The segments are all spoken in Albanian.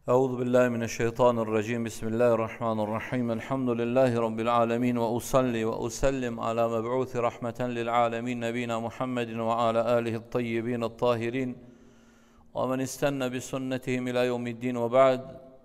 أعوذ بالله من الشيطان الرجيم. بسم الله الرحمن الرحيم. الحمد لله رب العالمين، وأصلي وأسلم على مبعوث رحمة للعالمين نبينا محمد وعلى آله الطيبين الطاهرين ومن استنى بسنتهم إلى يوم الدين. وبعد.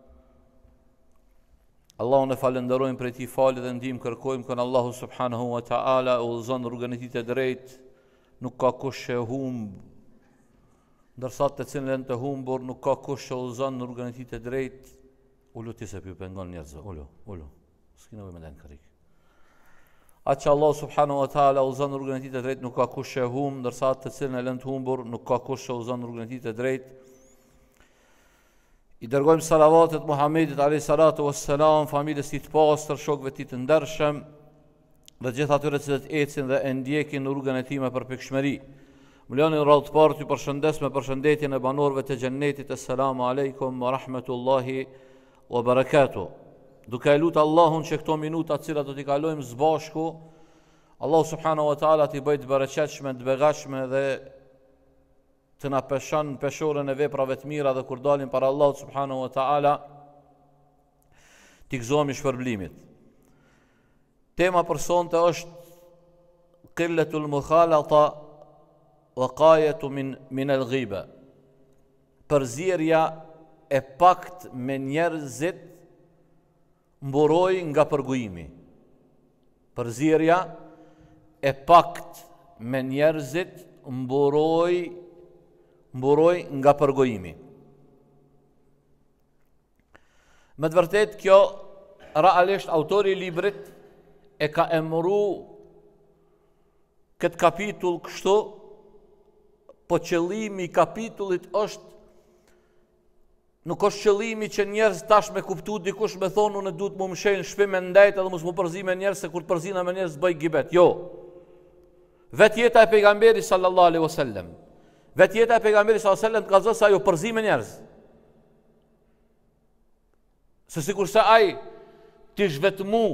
Allahun e falenderojmë për këtij falë dhe ndihmë kërkojmë që Allahu subhanahu wa taala udhëzon rrugën e tij të drejtë, nuk ka kush e humb, ndërsa të cilën të humbur nuk ka kush që udhëzon rrugën e tij të drejtë. Ulu ti se ju pengon njerëz, ulu. S'kena nevojë me ndën karrik. Atë që Allah subhanahu wa taala udhëzon rrugën e tij të drejtë nuk ka kush e humb, ndërsa të cilën e lën të humbur nuk ka kush që udhëzon rrugën e tij të drejtë. I dërgojmë salavatet Muhammedit alayhi salatu wassalam, familjes tij të pastër, shokëve tij të ndershëm dhe gjithë atyre që ecin dhe e ndjekin rrugën e tij me përpikshmëri. Mbuloni radhë të parë t'ju përshëndes me përshëndetjen e banorëve të xhennetit. Assalamu alaikum wa rahmatullahi wa barakatuh. Duke lutur Allahun që këto minuta të cilat do t'i kalojmë së bashku, Allahu subhanahu wa taala t'i bëjë të bereqetshme, të begashme dhe të na peshon peshorën e veprave të mira, dhe kur dalim para Allahut subhanahu wa taala t'i gëzohemi shpërblimit. Tema për sonte është qillatul mukhalata waqayatu min al-ghiba. Përzierja e pakt me njerëzit mburoj nga përgojimi. Përzierja e pakt me njerëzit mburoj nga përgojimi. Me të vërtet kjo realisht autori i librit e ka emëru këtë kapitull kështu, po qëllimi i kapitullit nuk është qëllimi që njerëz tash me kuptu dikush me thonë unë duhet më mshelë në shtëpi me ndajt edhe mos më përzi me njerëz, se kur të përzina me njerëz bëj gibet. Jo. Vetë jeta e pejgamberit sallallahu alaihi wasallam. Vetë jeta e pejgamberit sallallahu alaihi wasallam ka thënë se ajo përzi me njerëz. Se sikur se ai ti zhvetmu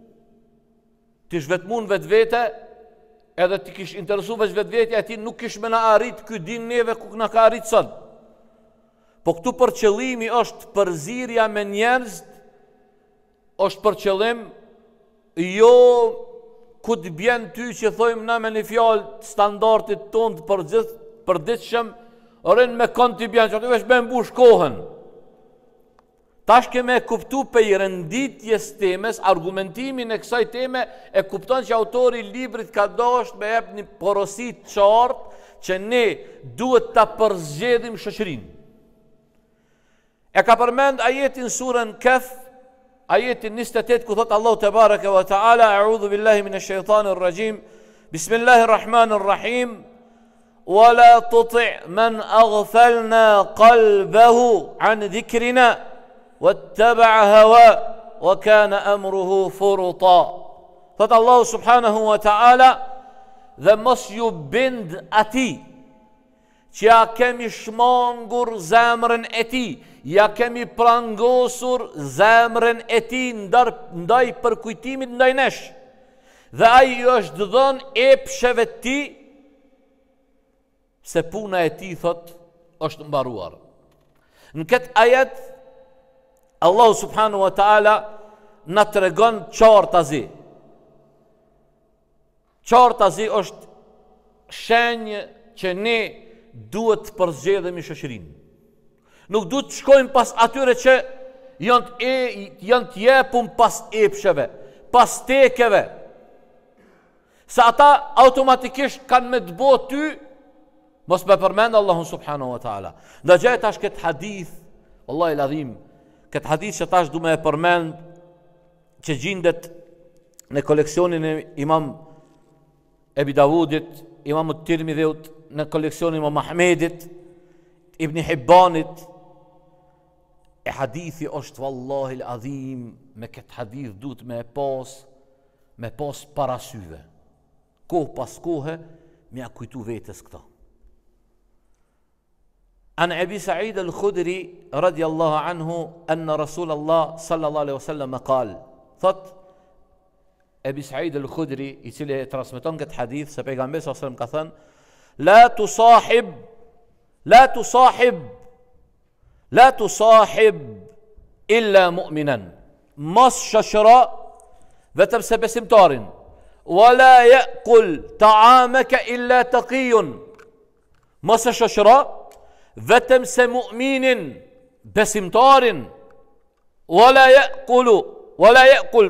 në vetvete, edhe ti kish interesu veç vetvetja e ti, nuk kish me na arrit ky din neve ku na ka arrit sot. Po këtu për qëllimi është përzirja me njerëz, është për qëllim jo ku të bjen ty që thojmë na me një fjalë standardit ton të përditshëm, rën me kon të bjen që aty veç me mbush kohën. Tash keme kuptu pe i renditjes temes, argumentimin e kësaj teme, e kupton që autori i librit ka dashur me jep një porosi të qartë që ne duhet ta përzgjedhim shoqërinë. E ka përmend ajetin surën Kaf, ajetin 28, ku thot Allahu te baraka wa taala, a'udhu billahi minash shaitanir rajim, bismillahir rahmanir rahim, wala tuti' man aghfalna qalbahu an dhikrina واتبع هواه وكان أمره فرطا. Thot Allahu subhanahu wa taala, dhe mos ju bind atij që ja kemi shmangur zemrën e tij, ja kemi prangosur zemrën e tij ndaj përkujtimit ndaj nesh, dhe ai është dhënë epsheve të tij, se puna e tij thot është mbaruar. Në këtë ajet Allahu subhanahu wa taala na tregon qartazi. Qartazi është shenjë që ne duhet të përzgjedhemi shoqërinë. Nuk duhet të shkojmë pas atyre që janë të jepun pas epsheve, pas tekeve. Se ata automatikisht kanë me të bo ty, mos me përmend Allahun subhanahu wa taala. Ndaj tash këtë hadith, wallahi ladhim, këtë hadith që tash du me e përmend, që gjindet në koleksionin e Imam Ebi Davudit, Imam Tirmidhiut, në koleksionin Imam Ahmedit, Ibn Hibbanit, e hadithi është wallahi l'adhim, me këtë hadith duhet me pas parasyve. Kohë pas kohë, me a kujtu vetës këta. عن أبي سعيد الخدري رضي الله عنه أن رسول الله صلى الله عليه وسلم قال. Thot Ebi Said al-Khudri, i cili transmeton këtë hadith, se pejgamberi sallallahu alaihi wasallam ka thënë: لا تصاحب illa mu'minan. Mos shoqëro vetëm se besimtarin. Wala ya'kul ta'amaka illa taqiyun. Mos e shoqëro vetëm se mu'minin, besimtarin. Wala ya'kul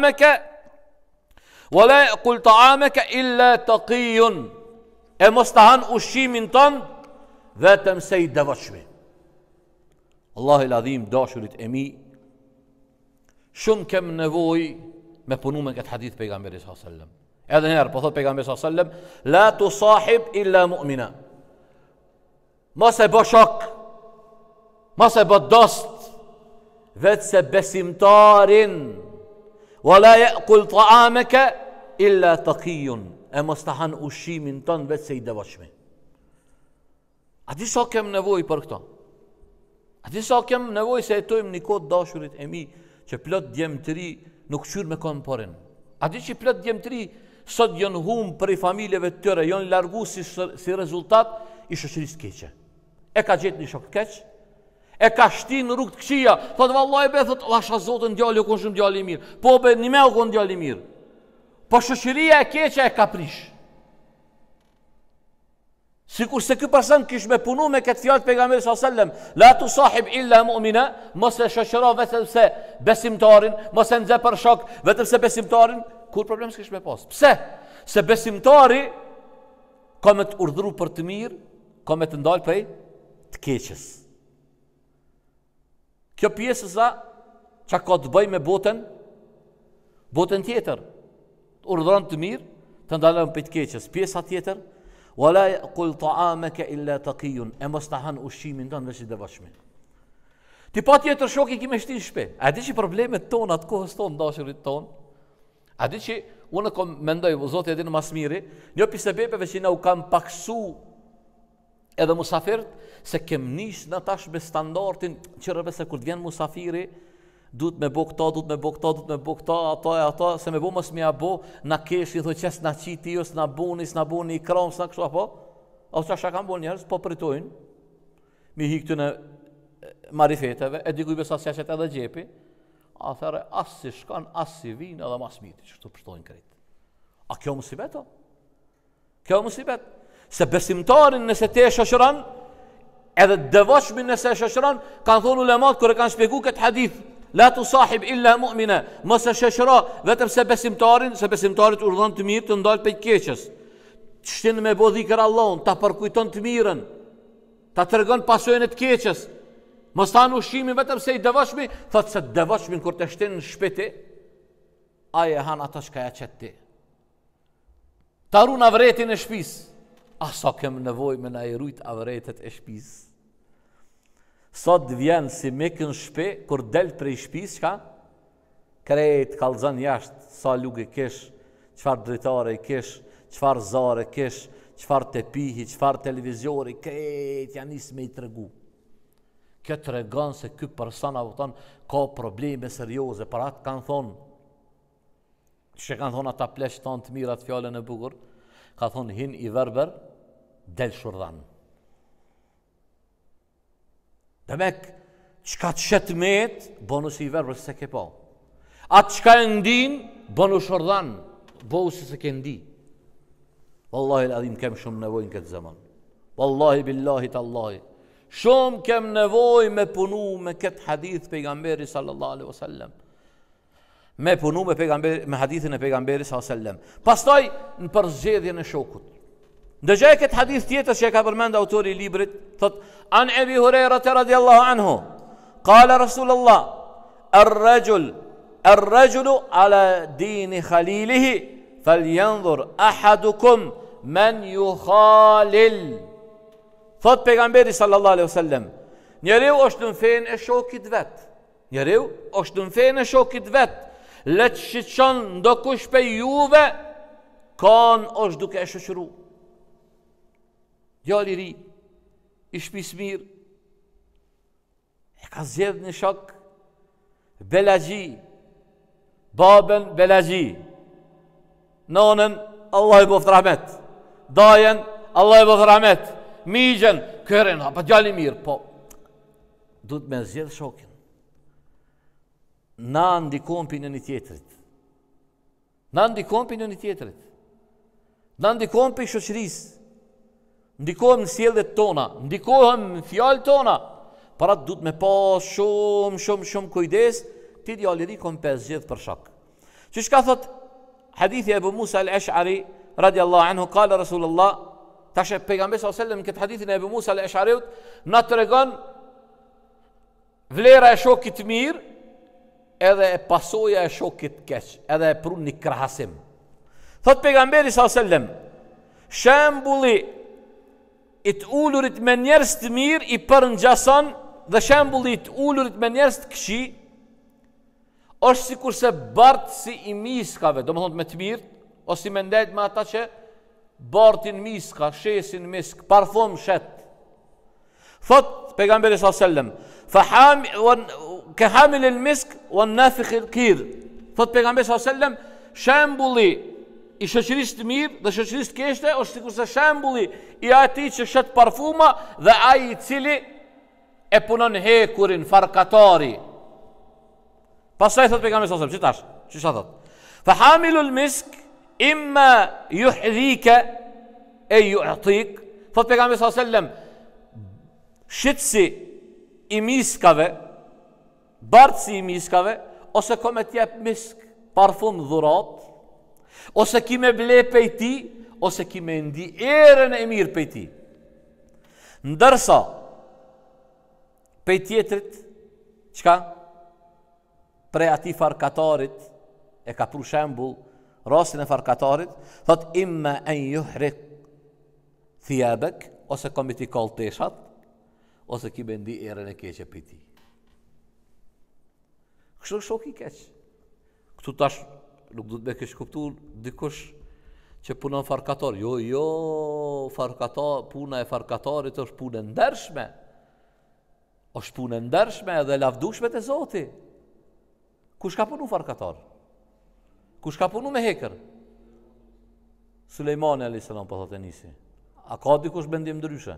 ta'amaka illa taqiyun. E mos të han ushqimin tënd vetëm se i devotshëm. Allahu el Adhim, dashurit e mi, shumë kem nevojë me punu me këtë hadith pejgamberit sallallahu alaihi wasallam. Edhe njerë, po thot pejgamberi sallallahu alaihi wasallam, la tusahib illa mu'mina. Mos e bë shok, mos e bë dost, vetë se besimtarin. Wala ya'kul ta'amaka illa taqiyun. E mos të han ushqimin tënd vetë se i devotshëm. A di sa kem nevojë për këto? A di sa kem nevojë se jetojmë një kohë dashurit e mi, që plot djemë të ri nuk qyrë me kanë porin. A di që plot djemë të ri sot janë humë për i familjeve të tëre, janë largu si rezultat i shoqërisë keqe. E ka gjetë një shok keq, e ka shti në rrugë të këqija, thotë vallaj be, thotë lasha zotën djali u konë shumë djali i mirë, po be një me u konë djali i mirë. Po shoqëria e keqe e ka prish. Sikur se ky person kish me punu me këtë fjalë pejgamberit sallallahu alajhi wasallam, la tusahib illa mu'mina, mos e shoqëro vetëm se besimtarin, mos e nxe për shok vetëm se besimtarin, kur problem s'kish me pas. Pse? Se besimtari ka me të urdhëru për të mirë, ka me të ndalë prej të keqes. Kjo pjesësa që ka të bëj me botën tjetër, të urdhëron të mirë, të ndalën prej të keqes. Pjesa tjetër, wala ya'kul ta'amaka illa taqiyun. E mos ta han ushqimin tënd veç i devotshëm. Ti pa tjetër shok i kimë shtin në shtëpi. A di që problemet tona atë kohës tonë, dashurit tonë? A di që unë kom mendoj, Zoti e di në mas miri, një pjesë sebepeve që na u kam paksu edhe musafirët, se kem nis në tash me standardin që rrëve se kur të vjen musafiri, duhet me bo këta, ato, se me bo mos me abo, na kesh, i thoi qes na qiti, jo s'na boni i kram, s'na kështu, apo? O që kam bo njerës, po pritojnë, mi hi këtu në marifeteve, e dikuj besa s'jaqet edhe gjepi, a thare, as si shkan, as si vinë, edhe mas miti, që këtu pështojnë krejt. A kjo musibet, o? Kjo musibet. Se besimtarin nëse te e shoqëran, edhe devotshmin nëse e shoqëran, kanë thonë ulemat kër e kanë shpjegu këtë hadith, la tusahib illa mu'mina, mos e shoqëro vetëm se besimtarit urdhon të mirë, të ndalë prej keqes. Shtin me bo dhikër Allahun, ta përkujton të mirën, ta tregon pasojën e të keqes. Mos ta ushqimin vetëm se i devotshmi, thotë se devotshmin kur të shtin në shtëpi, ai e han ato çka ja çet ti. Ta run avretin e shtëpisë. Sa kem nevojë me na i rujt avretet e shtëpisë. Sot vjen si mikën shpe, kur del prej shtëpisë, çka? Krejt kallzon jashtë, sa lugë kesh, çfarë dritare kesh, çfarë zare kesh, çfarë tepihi, çfarë televizori, krejt janë nis me i tregu. Kjo tregon se ky person apo ka probleme serioze, për atë kanë thonë, që kanë thonë ata plesh tonë të mirat fjalën e bukur, ka thonë hin i verber, del shurdhan. Demek, qka të shetë met, bonu si i verber se ke po. Atë qka e ndin, bonu shurdhan, bohu se ke ndi. Wallahi l'adhim kem shumë nevoj në këtë zaman. Wallahi billahi tallahi. Shumë kem nevoj me punu me këtë hadith pejgamberi sallallahu alaihi wasallam. Me punu me hadithin e pejgamberi sallallahu alaihi wasallam. Pastaj në përzgjedhjen e shokut. Ndëgjaj këtë hadith tjetër që e ka përmend autori i librit, thot an Ebi Hurajra radhiyallahu anhu, qala Rasulullah, ar-rajulu ala dini khalilihi, falyanzur ahadukum man yukhalil. Thot pejgamberi sallallahu alaihi wasallam, njeriu është në fenë e shokit vet. Njeriu është në fenë e shokit vet. Le të shiqon ndokush pe juve, kanë është duke e shoqëru. Djali i ri, i shtëpisë mirë, e ka zgjedh një shok Belagji, babën Belagji, nonën Allah i boft rahmet, dajen Allah i boft rahmet, migjen, këren, pa djali mirë, po, duhet me zgjedh shokin. na ndikojmë për njëri tjetrit. Na ndikojmë për njëri tjetrit. Na ndikojmë për shoqërisë. Ndikojmë në sjelljet tona, ndikojmë në fjalët tona. Para duhet me pas shumë kujdes, ti djali i ri kom 50 për shok. Çish ka thot hadithi Abu Musa al-Ash'ari radiallahu anhu, qala Rasulullah, tash pejgamberi sallallahu alaihi wasallam këtë hadithin e Abu Musa al-Ash'ariut na tregon vlera e shokit mirë edhe e pasoja e shokit keq, edhe e prun një krahasim. Thot pejgamberi sallallahu alaihi wasallam, shembulli i të ulurit me njerëz të mirë i përngjason dhe shembulli i të ulurit me njerëz të këqij është sikur se bartësi i miskave, do më thonë me të mirë, ose si me ndajt me ata që bartin miska, shesin misk, parfum shet. Thot pejgamberi sallallahu alaihi wasallam, ka hamil el misk wa nafikh el kir. Thot pejgamberi sallallahu alaihi wasallam, shembulli i shoqërisë të mirë dhe shoqërisë të keqe është sikur se shembulli i atij që shet parfuma dhe ai i cili e punon hekurin, farkatari. Pastaj thot pejgamberi sallallahu alaihi wasallam, çish thot? Fa hamilul misk imma yuhdhika e yu'tik. Thot pejgamberi sallallahu alaihi wasallam, shitsi i miskave, bartësi i miskave, ose kom e t'jep misk, parfum dhurat, ose ki me ble pej ti, ose ki me ndi erën e mirë pej ti. Ndërsa, pej tjetrit, qka? Pre ati farkatarit, e ka pru shembull, rastin e farkatarit, thot imma en juhrik thijabek, ose kom i ti kall teshat, ose ki me ndi erën e keqe pej ti. Kështu shok i keq. Këtu tash nuk du të me kesh kuptu dikush që punon farkatar. Jo, farkatar, puna e farkatarit është punë ndershme. Është punë ndershme edhe lavdushme te Zoti. Kush ka punu farkatar? Kush ka punu me hekër? Sulejmani alayhis salam po thotë nisi. A ka dikush mendim ndryshe?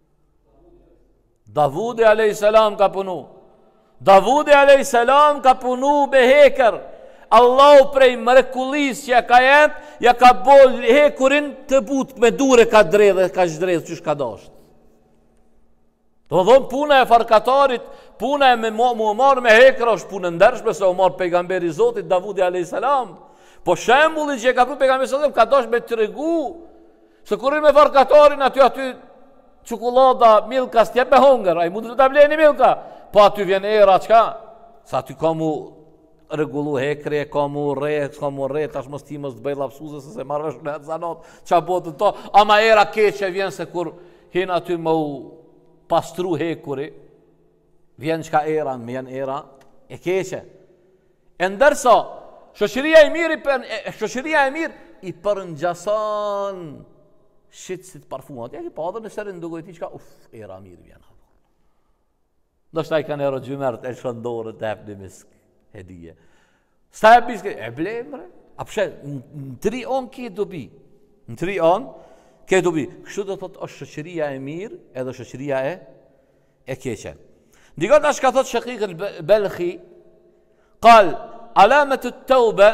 Davudi alayhis salam ka punu. Davudi alayhis salam ka punu me hekër. Allahu prej mrekullis që ja ka bol hekurin të but me dure ka dredhe, ka zhdredhe që shka dasht. Do thonë puna e farkatarit, puna e me mu marë me hekra është punë ndershme se u marë pejgamberi Zotit Davudi a.s. Po shembulli që ka pru pejgamberi Zotit ka dasht me të regu se kurin me farkatarin aty çokolada, milka s'tjep me hongër, a i mund të të bleni milka, po aty vjen era qka, sa aty ka mu regullu hekri, ka mu re, tash mos ti mos të bëj lapsuze se marrësh në zanot, qa botën to, ama era keqe vjen se kur hin aty më u pastru hekuri, vjen qka era, me janë era e keqe. E ndërsa, shoqëria e mirë i përngjason shitësit parfumat. Ja ki pa dhe në sërin duke ti qka, era mirë vjen. Do shta i kanë ero gjymert, e shëndore të hep një misk, hedije. Sta e misk, e blemre, a pëshe, në 3 on ke dobi. Në 3 on ke dobi. Kështu do të thotë është shoqëria e mirë edhe shoqëria e keqe. Ndikot ashtë ka thotë Shaqiq al-Balkhi, qal, alamet të tawbe,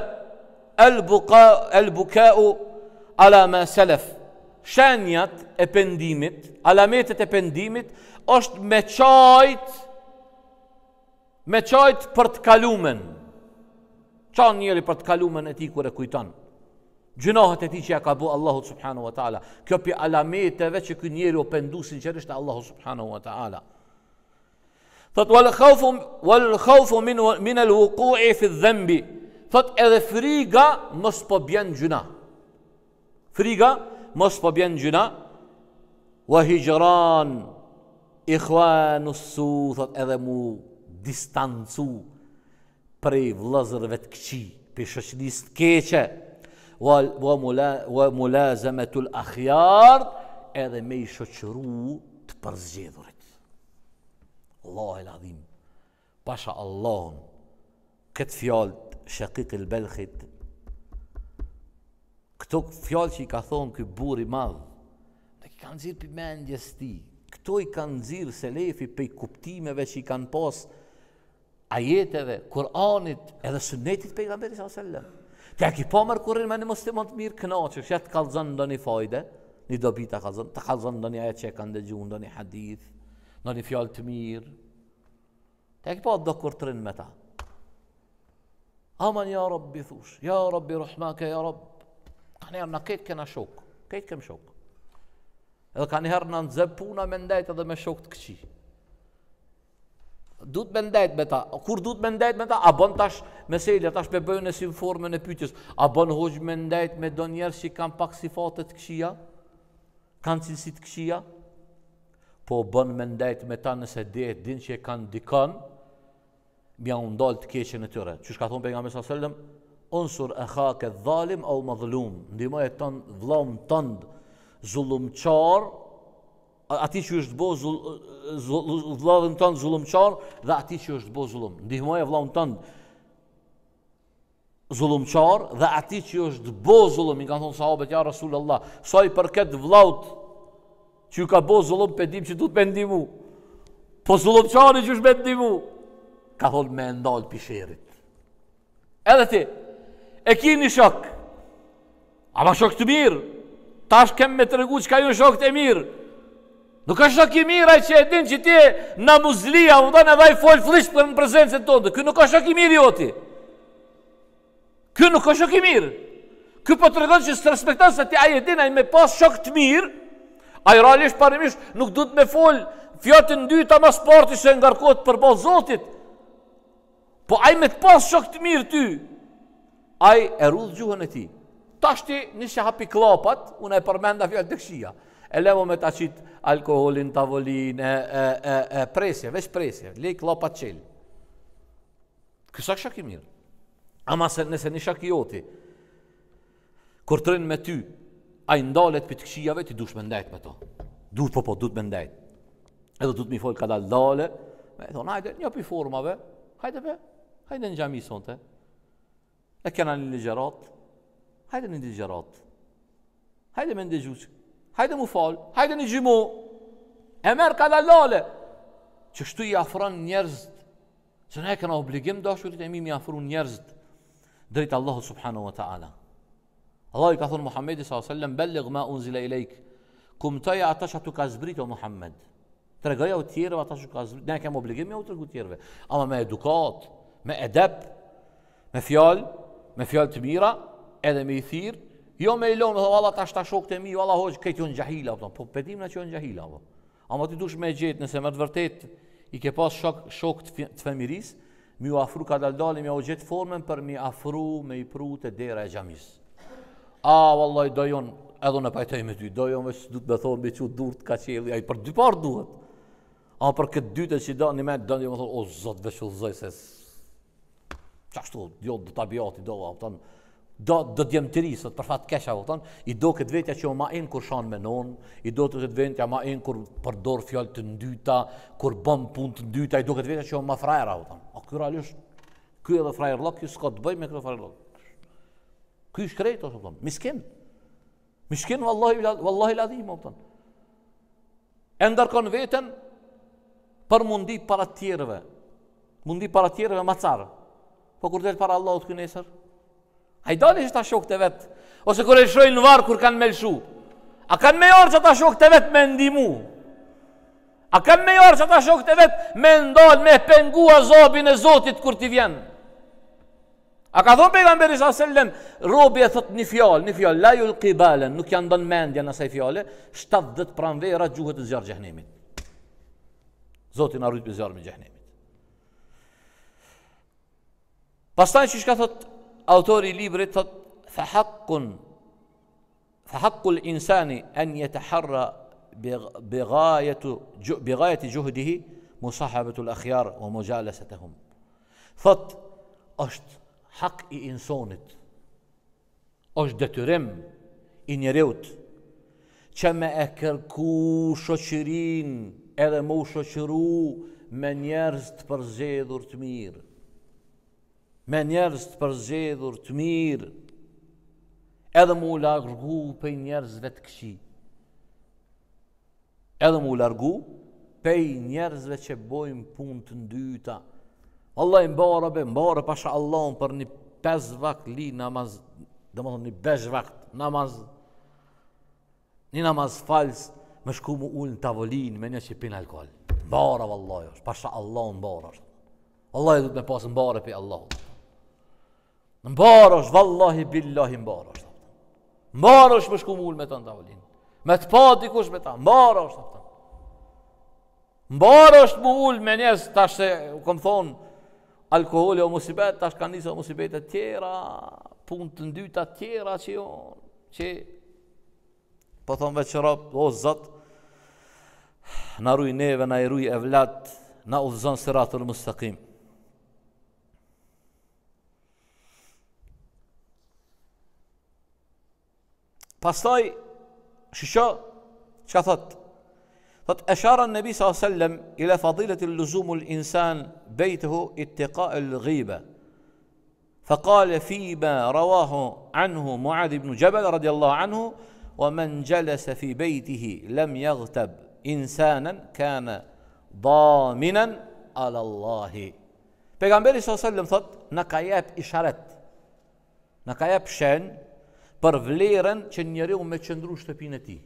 el-bukau ala ma salaf. Shenjat e pendimit, alametet e pendimit, është me qajt për të kalumen. Qanë njeri për të kalumen e ti kër e kujton. Gjunohet e ti që ja ka bu Allahu subhanahu wa ta'ala. Kjo pi alameteve që kë njeri o pendu sinqerisht e Allahu subhanahu wa ta'ala. Thot, wal khawfu min al wuku'i fi dhembi. Thot, edhe friga mos po bjen gjuna. Friga mos po bjen gjuna. Wa hijran ikhwanu su. Thot, edhe mu distancu prej vëllezërve të këqij, për shoqërisë të keqe, wa mulazamatul akhyar, edhe me i shoqëru të përzgjedhurit. Allahu el Adhim. Pasha Allahun, këtë fjalë Shaqiq al-Balkhit, këto fjalë që i ka thonë ky burr i madh, ne i kanë nxirr për mendjes ti. Këto i kanë nxirr selefi për kuptimeve që i kanë pas ajeteve, Kur'anit, edhe sunnetit pejgamberit sallallahu alaihi wasallam. Ti ki pa marrë kurrin me një musliman të mirë kënaqesh, ja të kallzon ndonjë fajde, një dobi ta kallzon ndonjë ajet që e kanë dëgjuar, ndonjë hadith, ndonjë fjalë të mirë. Ti ki pa do kurtrin me ta. Aman ja Rabbi thush, ja Rabbi rahmaka ja Rabb. Kanë herë na këtë kena shok, këtë kem shok. Edhe kanë herë na nxep puna me ndajt edhe me shok të këqij. Duhet me ndajt me ta. Kur duhet me ndajt me ta? A bën tash meselja, tash me bëjnë si formën e pyetjes. A bën hoxh me ndajt me do njerëz që kanë pak sifate të këqija? Kanë cilësi të këqija? Po bën me ndajt me ta nëse din që e kanë dikon, mja ndal të keqen e tyre. Çish ka thonë pejgamberi sallallahu alajhi wasallam, unsur akhaka dhalim au madhlum. Ndihmoj ton vllahun tënd zullumçar, ati që është bo vllahun tënd zullumçar dhe ati që është bo zullum. Ndihmoj vllahun tënd zullumçar dhe ati që është bo zullum. I kanë thonë sahabët, ja Rasulullah, sa i përket vllahut që ka bo zullum, pe dim që duhet me ndihmu. Po zullumçari që është me ndihmu, ka thonë me ndal pisherit. Edhe ti e ki një shok, ama shok të mirë, tash kem me të regu që ka ju shok të mirë. Nuk është shok i mirë ai që e din që ti në muzlia, u donë edhe i fol flisht për në prezencën tonë. Ky nuk është shok i mirë joti. Ky nuk është shok i mirë. Ky po tregon që s'të respekton se ti ai e din ai me pas shok të mirë, ai realisht parimisht nuk duhet me fol fjalën dyta mas parti se ngarkohet përballë Zotit. Po ai me të pas shok të mirë ty, ai e rudh gjuhën e tij. Tash ti nishe hapi klapat, unë e përmenda fjalë të këqija. E levo me ta qit alkoholin, tavolin, presje, veç presje, lej klapat qel. Kësa shok i mirë. Ama nëse një shok i joti, kur të rinë me ty, ai ndalet për të këqijave, ti dush me ndajt me to. Duhet me ndajt. Edhe duhet mi fol ka dale, me thonë, hajde, një për formave, hajde në gjami sonte. E kena një ligjerat, hajde një ligjerat. Hajde me ndëgjuq, hajde mu fal, hajde një gjimo. E merë ka dalale. Që shtu i afron njerëzit, që ne kena obligim dashurit e mi afru njerëzit drejt Allahu subhanahu wa ta'ala. Allah i ka thonë Muhammedi s.a.s. Bellig ma unzila i lejk, kumtoja ata që tu ka zbrit o Muhammed. Tregoja u tjereve ata që ka zbrit. Ne kem obligim me u tregu tjereve. Ama me edukat, me edep, me fjall të mira, edhe me i thirë, jo me i lonë, dhe valla ta shok të mi, valla hoqë, këtë jo në gjahila, po pedim në që jo në gjahila. Ama ti dush me gjetë, nëse më të vërtet i ke pas shok të femiris, mi u afru ka daldali, mi u gjetë formen për mi afru me i pru të dera e gjamis. Vallaj, dojon, edhe në pajtoj me ty, dojon veç du të me thonë, me që dur të ka qeli, ai për dy parë duhet. Për këtë dyte që do, një me do një me thonë, o zot veç u zoj, se qashtu, jo, do të abjati, do t'jem të risët, për fatë kesha, i do këtë vetja që o ma enë kur shanë me nonë, i do këtë vetja ma enë kur përdor fjallë të ndyta, kur bëm pun të ndyta, i do këtë vetja që o ma frajera, ky realisht, ky edhe frajerlok, ky s'ka të bëj me këtë frajerlok. Ky shkrejt, miskin, wallahi ladhim, e ndërkon veten për mundi para tjereve ma carë, po kur del para Allahut kënesër, hajdali që ta shok të vetë, ose kur e shojnë në varë kur kanë me lëshu, a kanë me jarë që ta shok të vetë me ndimu, a kanë me jarë që ta shok të vetë me ndalë, me pengu azabin e Zotit kur t'i vjen. A ka thonë pejgamberi s.a.s. Robi e thot një fjallë, la yulqi balen, nuk janë dënë mendja në asaj fjallë, 70 pranvera gjuhët të zjarë gjehnemit. Zotin arrujt për zjarë me gjehnemit. Pastaj që shka thot autori i librit, thot fahakkul insani an yataharra bigayati juhdihi musahabatul akhyar wa mujalasatuhum. Thot është hak i insonit, është detyrim i njereut që me e kërku shoqërin edhe me u shoqëru me njerëz të përzgjedhur të mirë. Me njerëz të përzgjedhur të mirë, edhe mu largu pej njerëzve të këqij. Edhe mu largu pej njerëzve që bojnë punë të ndyta, Allah mbare pasha Allahun për një 5 vakt li namaz, domethënë një 5 vakt namaz, një namaz fals, me shku mu ullë në tavolinë me një që pinë alkohol. Mbare vallahi, pasha Allahun mbare. Allah du të me pasë mbare për Allahun. Mbare është, vallahi billahi mbare është. Mbare është me shku mu ullë me të në tavolinë. Me të pa dikush me ta, mbare është. Mbare është mu ullë me njës, tash se, kom thonë, alkoholi o musibet, tash ka njësë o musibetet tjera, punë të ndyta tjera që po thonë veç rap, o Zot, na ruj neve, na i ruj evlat, na udhëzon siratul mustaqim. Pastaj, shisho, që ka thot? Thot, eshara nëbi s.a.s. ila fadilet il-luzumu l-insan bejtëhu ittiqa il-ghiba. فقال فيما رواه عنه معاذ بن جبل رضي الله عنه ومن جلس في بيته لم يغتب إنسانا كان ضامنا على الله. Pejgamberi s.a.s. thot, në ka jep isharet, në ka jep shen për vlerën që njeriu me qëndru shtëpinë e tij.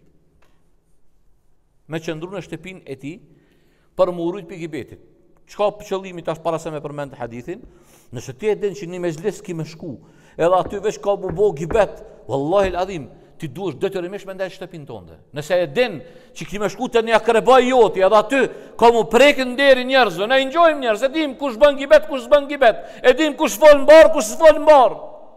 Me qëndru në shtëpinë e tij për më urujt për gibetit. Çka qëllimi tash para se me përmend hadithin? Nëse ti e din që një mezhlis ki me shku, edhe aty veç ka bo gibet, wallahi l'adhim, ti duhesh detyrimisht me ndaj shtëpinë tënde. Nëse e din që ki me shku të një akrebaj joti, edhe aty ka mu prekin deri njerëzve, ne engjojmë njerëz, e dim kush bën gibet, kush s'bën gibet, e dim kush fol mbar, kush s'fol mbar.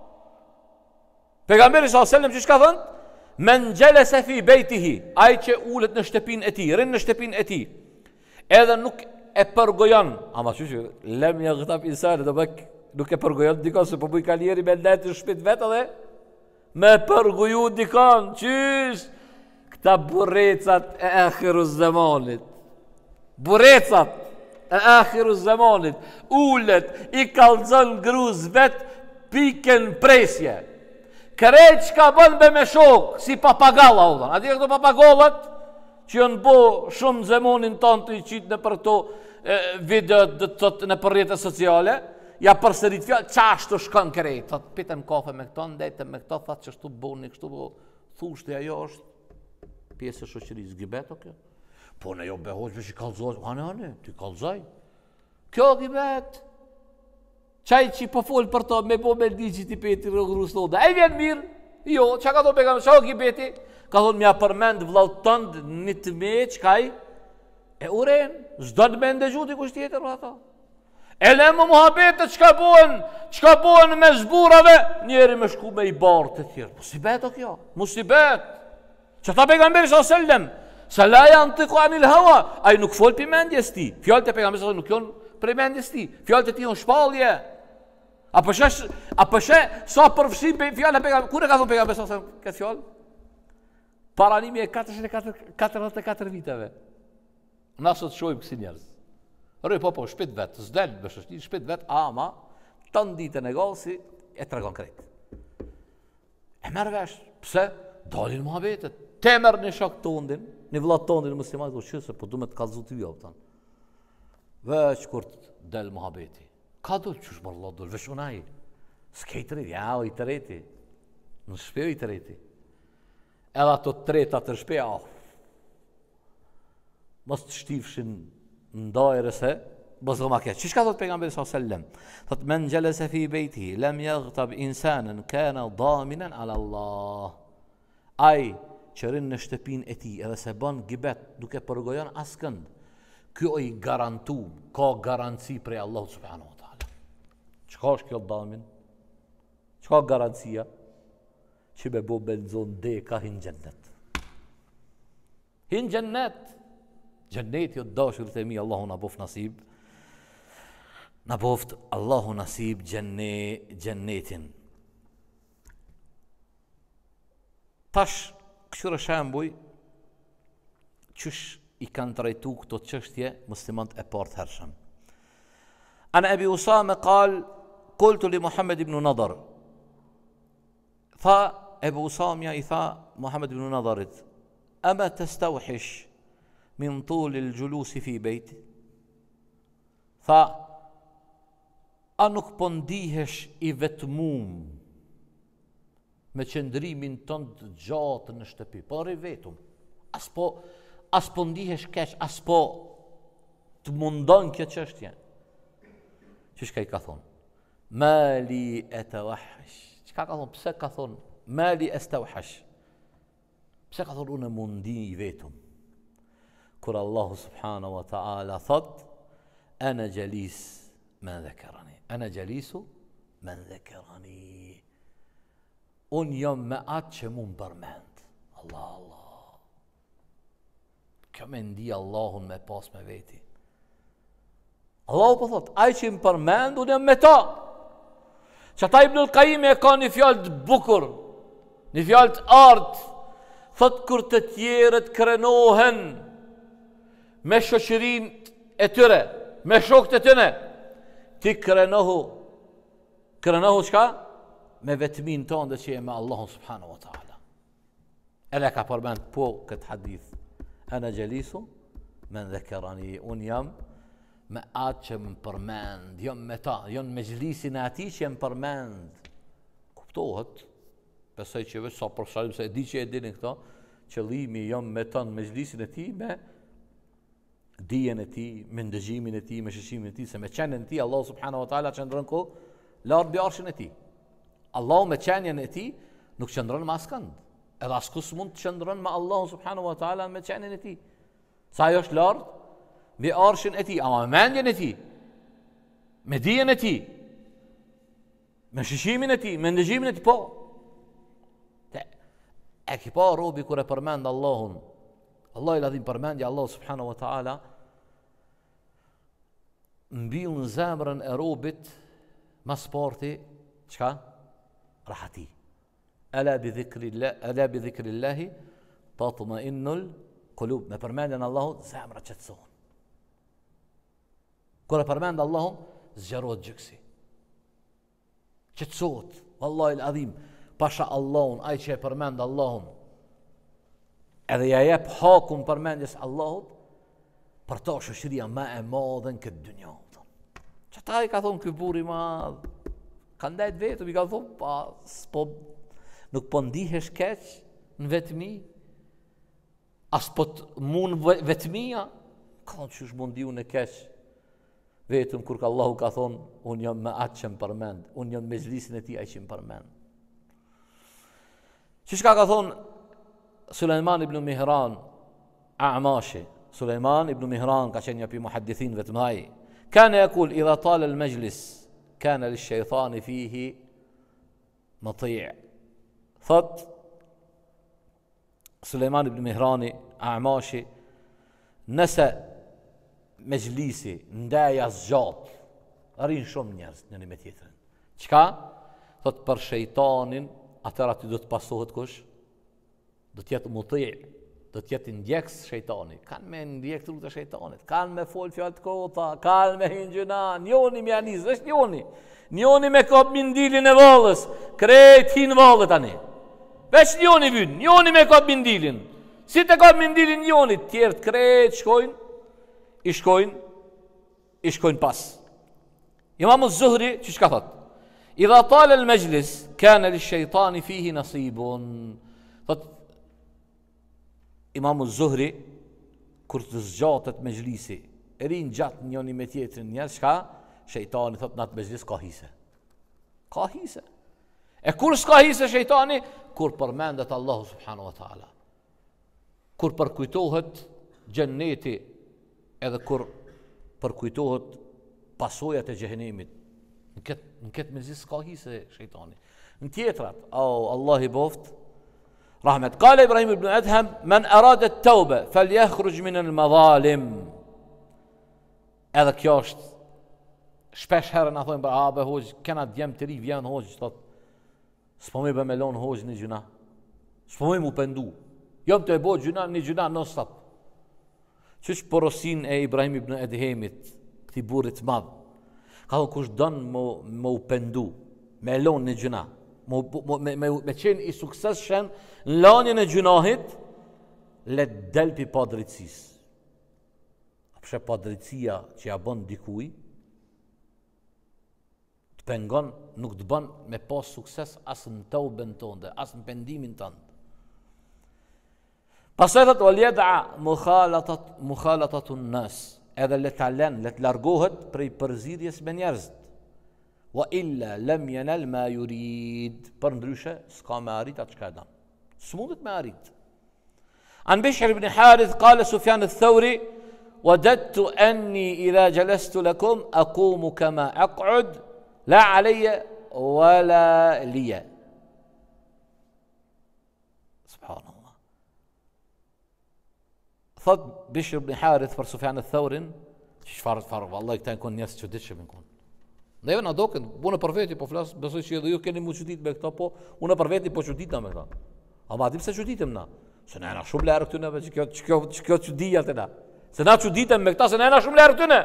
Pejgamberi s.a.s. që shka thënë? Men gjelese fi bejtihi, ai që ulet në shtëpinë e tij, rinë në shtëpinë e tij, edhe nuk e përgojon, ama që lemja gëtap insani, dhe bëk nuk e përgojon dikon, se përbuj kaljeri me ndajt të shpit vetë dhe me përgoju dikon, qysh këta burecat e akhiru zamanit, burecat e akhiru zamanit, ullet i kalzon gruz vetë, piken presje, kërejt që ka bën be me shok, si papagalla u dhanë, ati e këto papagallat, që jënë bo shumë zemonin tonë të i qitë në për këto videot në për rrjetet sociale, ja përsërit fjallë, qashtu shkën kërejt, thot, pitëm kafe me këto, ndetëm me këto, thot, që shtu boni, kështu bo, thushtë, ajo është pjesë e shoqërisë, gibet o kjo? Po në jo behoqve që i kalzoj, hane, ti kalzoj. Kjo gibet, qaj që po folë për to, me bo me di që ti peti rëgrus të oda, e vjen mirë, jo, që ka thonë pegam, që o gibeti? Ka thonë mja përmend vllaut tënd një të me qkaj e uren, zdo në me ndëgju t'i kusht tjetër ata. E le më muhabetet qka bohen me zburave, njeri me shku me i barë të tjerë. Musibet o kjo, musibet. Që ta pejgamberi s.a.s. Se la janë të kuanil hawa, a i nuk fol për mendjes ti. Fjallët e pejgamberi s.a.s. nuk jonë për mendjes ti. Fjallët e ti jonë shpalje. A përshë, sa përfshim për fjallë e pejgamberi, kur e ka thonë pejgamberi s.a.s. këtë fjallë? Paranimi e 44 viteve. Nasë të shojmë kësi njerëz. Rëj, po, shpit vetë, s'delë me shështi, shpit vetë, ama, të nditën e galsi, e tregon krejt. E merë vesh, pse? Dalin muhabetet. Te merë një shak tondin, një vlat tondin muslimat, do qëse, po du me të kalzu të vjo, pëtan. Veç kur të delë muhabeti. Ka dole, qësh mërë Allah dole, veç unaj. S'ke i të reti, ja, o i të reti. Në shpeo i të reti. Edhe ato treta të shpeja, mos të shtifshin ndajrë se, mos gëma keq. Që shka thot pejgamberi s.a.s. Thot, men gjelese fi bejti, lem jagtab insanën, kana daminan ala Allah. Aj, që rinë në shtëpin e ti, edhe se bën gibet, duke përgojon askënd, kjo i garantu, ka garanci prej Allah subhanahu wa ta'ala. Qka është kjo damin? Qka garancia? Që me bo benzon deka hinë gjennet. Hinë gjennet. Gjenneti o dashurit e mi, Allahu na boft nasib. Na boft Allahu nasib gjennetin. Tash, këshyre shembuj, qësh i kanë trajtu këto qështje muslimant e partë hershëm. Anë Ebi Usame qal, qultu li Muhammed ibn Nadar. Tha, Ebu Usamja i tha Muhammed ibn Nadarit, ama të stauhish min tulli l'gjulusi fi bejti. Tha, A nuk po ndihesh I vetmum me qëndrimin tënd të gjatë në shtëpi, po rri vetëm. As po ndihesh keq, as po të mundon kjo çështje. Çish ka I ka thonë? Mali etawahsh. Çka ka thonë? Pse ka thonë mali estawhash? Pse ka thonë unë mundi I vetëm? Kur Allahu subhanahu wa ta'ala thot ana jalis man dhakarani. Ana jalisu man dhakarani. Unë jam me atë që mu më përmend. Allah. Kjo me ndi Allahun me pas me veti. Allahu po thot, ai që më përmend, unë jam me ta. Që ta Ibnul Qayyim e ka një fjalë të bukur, një fjalë të artë, thot kur të tjerët krenohen me shoqërinë e tyre, me shokët e tyre, ti krenohu çka? Me vetmin tonë që je me Allahun subhanahu wa ta'ala. Ele ka përmend po këtë hadith. Ana jalisu men dhakarani. Unë jam me atë që më përmend, jam me ta, jam me gjlisin e ati që më përmend. Kuptohet, besoj që vetë sa përshajmë, se e di që e dini këto, qëllimi jam me ta në me gjlisin e ti, me dijen e ti, me ndëgjimin e ti, me shëshimin e ti, se me qenën e ti, Allah subhanahu wa ta'ala qëndrën ko, lartë bi arshin e ti. Allah me qenjen e ti nuk qëndron me askënd. Edhe askus mund të qëndron me Allah subhanahu wa ta'ala me qenjen e ti. Sa ajo është lartë me arshin e ti, ama me mendjen e ti, me dijen e ti, me shëshimin e ti, me ndëgjimin e ti, po. E ki pa robi kur e përmend Allahun, Allah I ladhin përmendja Allah subhanahu wa ta'ala, mbil në zemrën e robit mas parti, qka? Rahati. Ala bi dhikrillahi tatma'innul qulub. Me përmendjen Allahut zemra qetësohen. Kur e përmend Allahun zgjerohet gjyksi. Qetësohet. Wallahi al-azim, pasha Allahun, ai që e përmend Allahun, edhe ja jep hakun përmendjes Allahut, për ta shoqëria më e madhe në këtë dynjë. Çfarë I ka thonë ky burr I madh? Ka ndajt vetëm, I ka thonë, nuk po ndihesh keq në vetmi, as po të mund vetmia, ka thonë që është mundi unë e keq, vetëm kur ka Allahu ka thonë, unë jam me atë që më përmend, unë jam me gjlisin e ti ai që më përmend. Qishka ka thonë Sulejman ibn Mihran, A'mashi, Sulejman ibn Mihran ka qenë një pi muhaddithinëve të mëdhej, kana yaqul idha tala al-majlis kana lish-shaytani fihi mati'. Thot Sulejman ibn Mihrani, A'mashi, nëse mejlisi, ndaja zgjat, arrin shumë njerëz njëri me tjetrin. Çka? Thot për shejtanin, atëra ti do të pasohet kush? Do të jetë muti', do të jetë ndjekës shejtani. Kanë me ndjek rrugët e shejtanit, kanë me fol fjalë të kota, kanë me hingjuna, njoni me anis, është njoni. Njoni me kap mindilin e vallës, krejt hin vallë tani. Veç njoni vyn, njoni me kap mindilin. Si të kap mindilin njoni, tjerë të krejt shkojnë, i shkojnë pas. Imamu Zuhri, që shka thot? Idha tala al-majlis, kana lish-shaytani fihi nasibun. Thot Imamu Zuhri, kur të zgjatet mejlisi, rin gjatë njoni me tjetrin njerë, shka? Shejtani thot në atë mejlis ka hise. Ka hise. E kur s'ka hise shejtani? Kur përmendet Allahu subhanahu wa ta'ala. Kur përkujtohet gjenneti, edhe kur përkujtohet pasojat e gjehenemit. Në këtë mejlis s'ka hise shejtani. Në tjetrat, Allah I boft, rahmet. Kale Ibrahim ibn Adham, men aradet taube, fel jakhruj min al-madhalim. Edhe kjo është, shpesh herën a thojnë, be hoqë, kena djemë të ri, vjen hoqë, thot, s'po me be me lonë hoqë një gjuna, s'po me mu pendu, jam të e bo gjuna, një gjuna në stap. Qësh porosin e Ibrahim ibn Adhamit, këti burit madh, ka thonë kush donë më u pendu, me lonë një gjuna, me qenë I suksesshëm në lanjën e gjunahit, le delpi pa drejtësis. Apshe pa drejtësia që ja bën dikuj, të pengon, nuk të bën me pas sukses as në tauben tënde, as në pendimin tënd. Pastaj thot wal yad'a mukhalatatun nas, edhe le ta lën, le të largohet prej përzierjes me njerëz. Wa illa lam yanal ma yurid, për ndryshe s'ka me arrit atë çka don. S'mundet me arrit. An Bishr ibn Harith qala Sufyan ath-Thawri wajadtu anni idha jalastu lakum aqumu kama aq'ud la alayya wala liya. Subhanallah. Thot Bishr ibn Harith për Sufyan ath-Thawrin, çfarë vallahi këta kanë njerëz të çuditshëm këtu. Neve na doken, unë për veti po flas, besoj që edhe ju keni më çudit me këto, po unë për veti po çudita me këto. Ama dim se çuditem na. Se na jena shumë larg këtu neve, kjo çudia te na. Se na çuditem me këta, se na jena shumë larg këtu ne.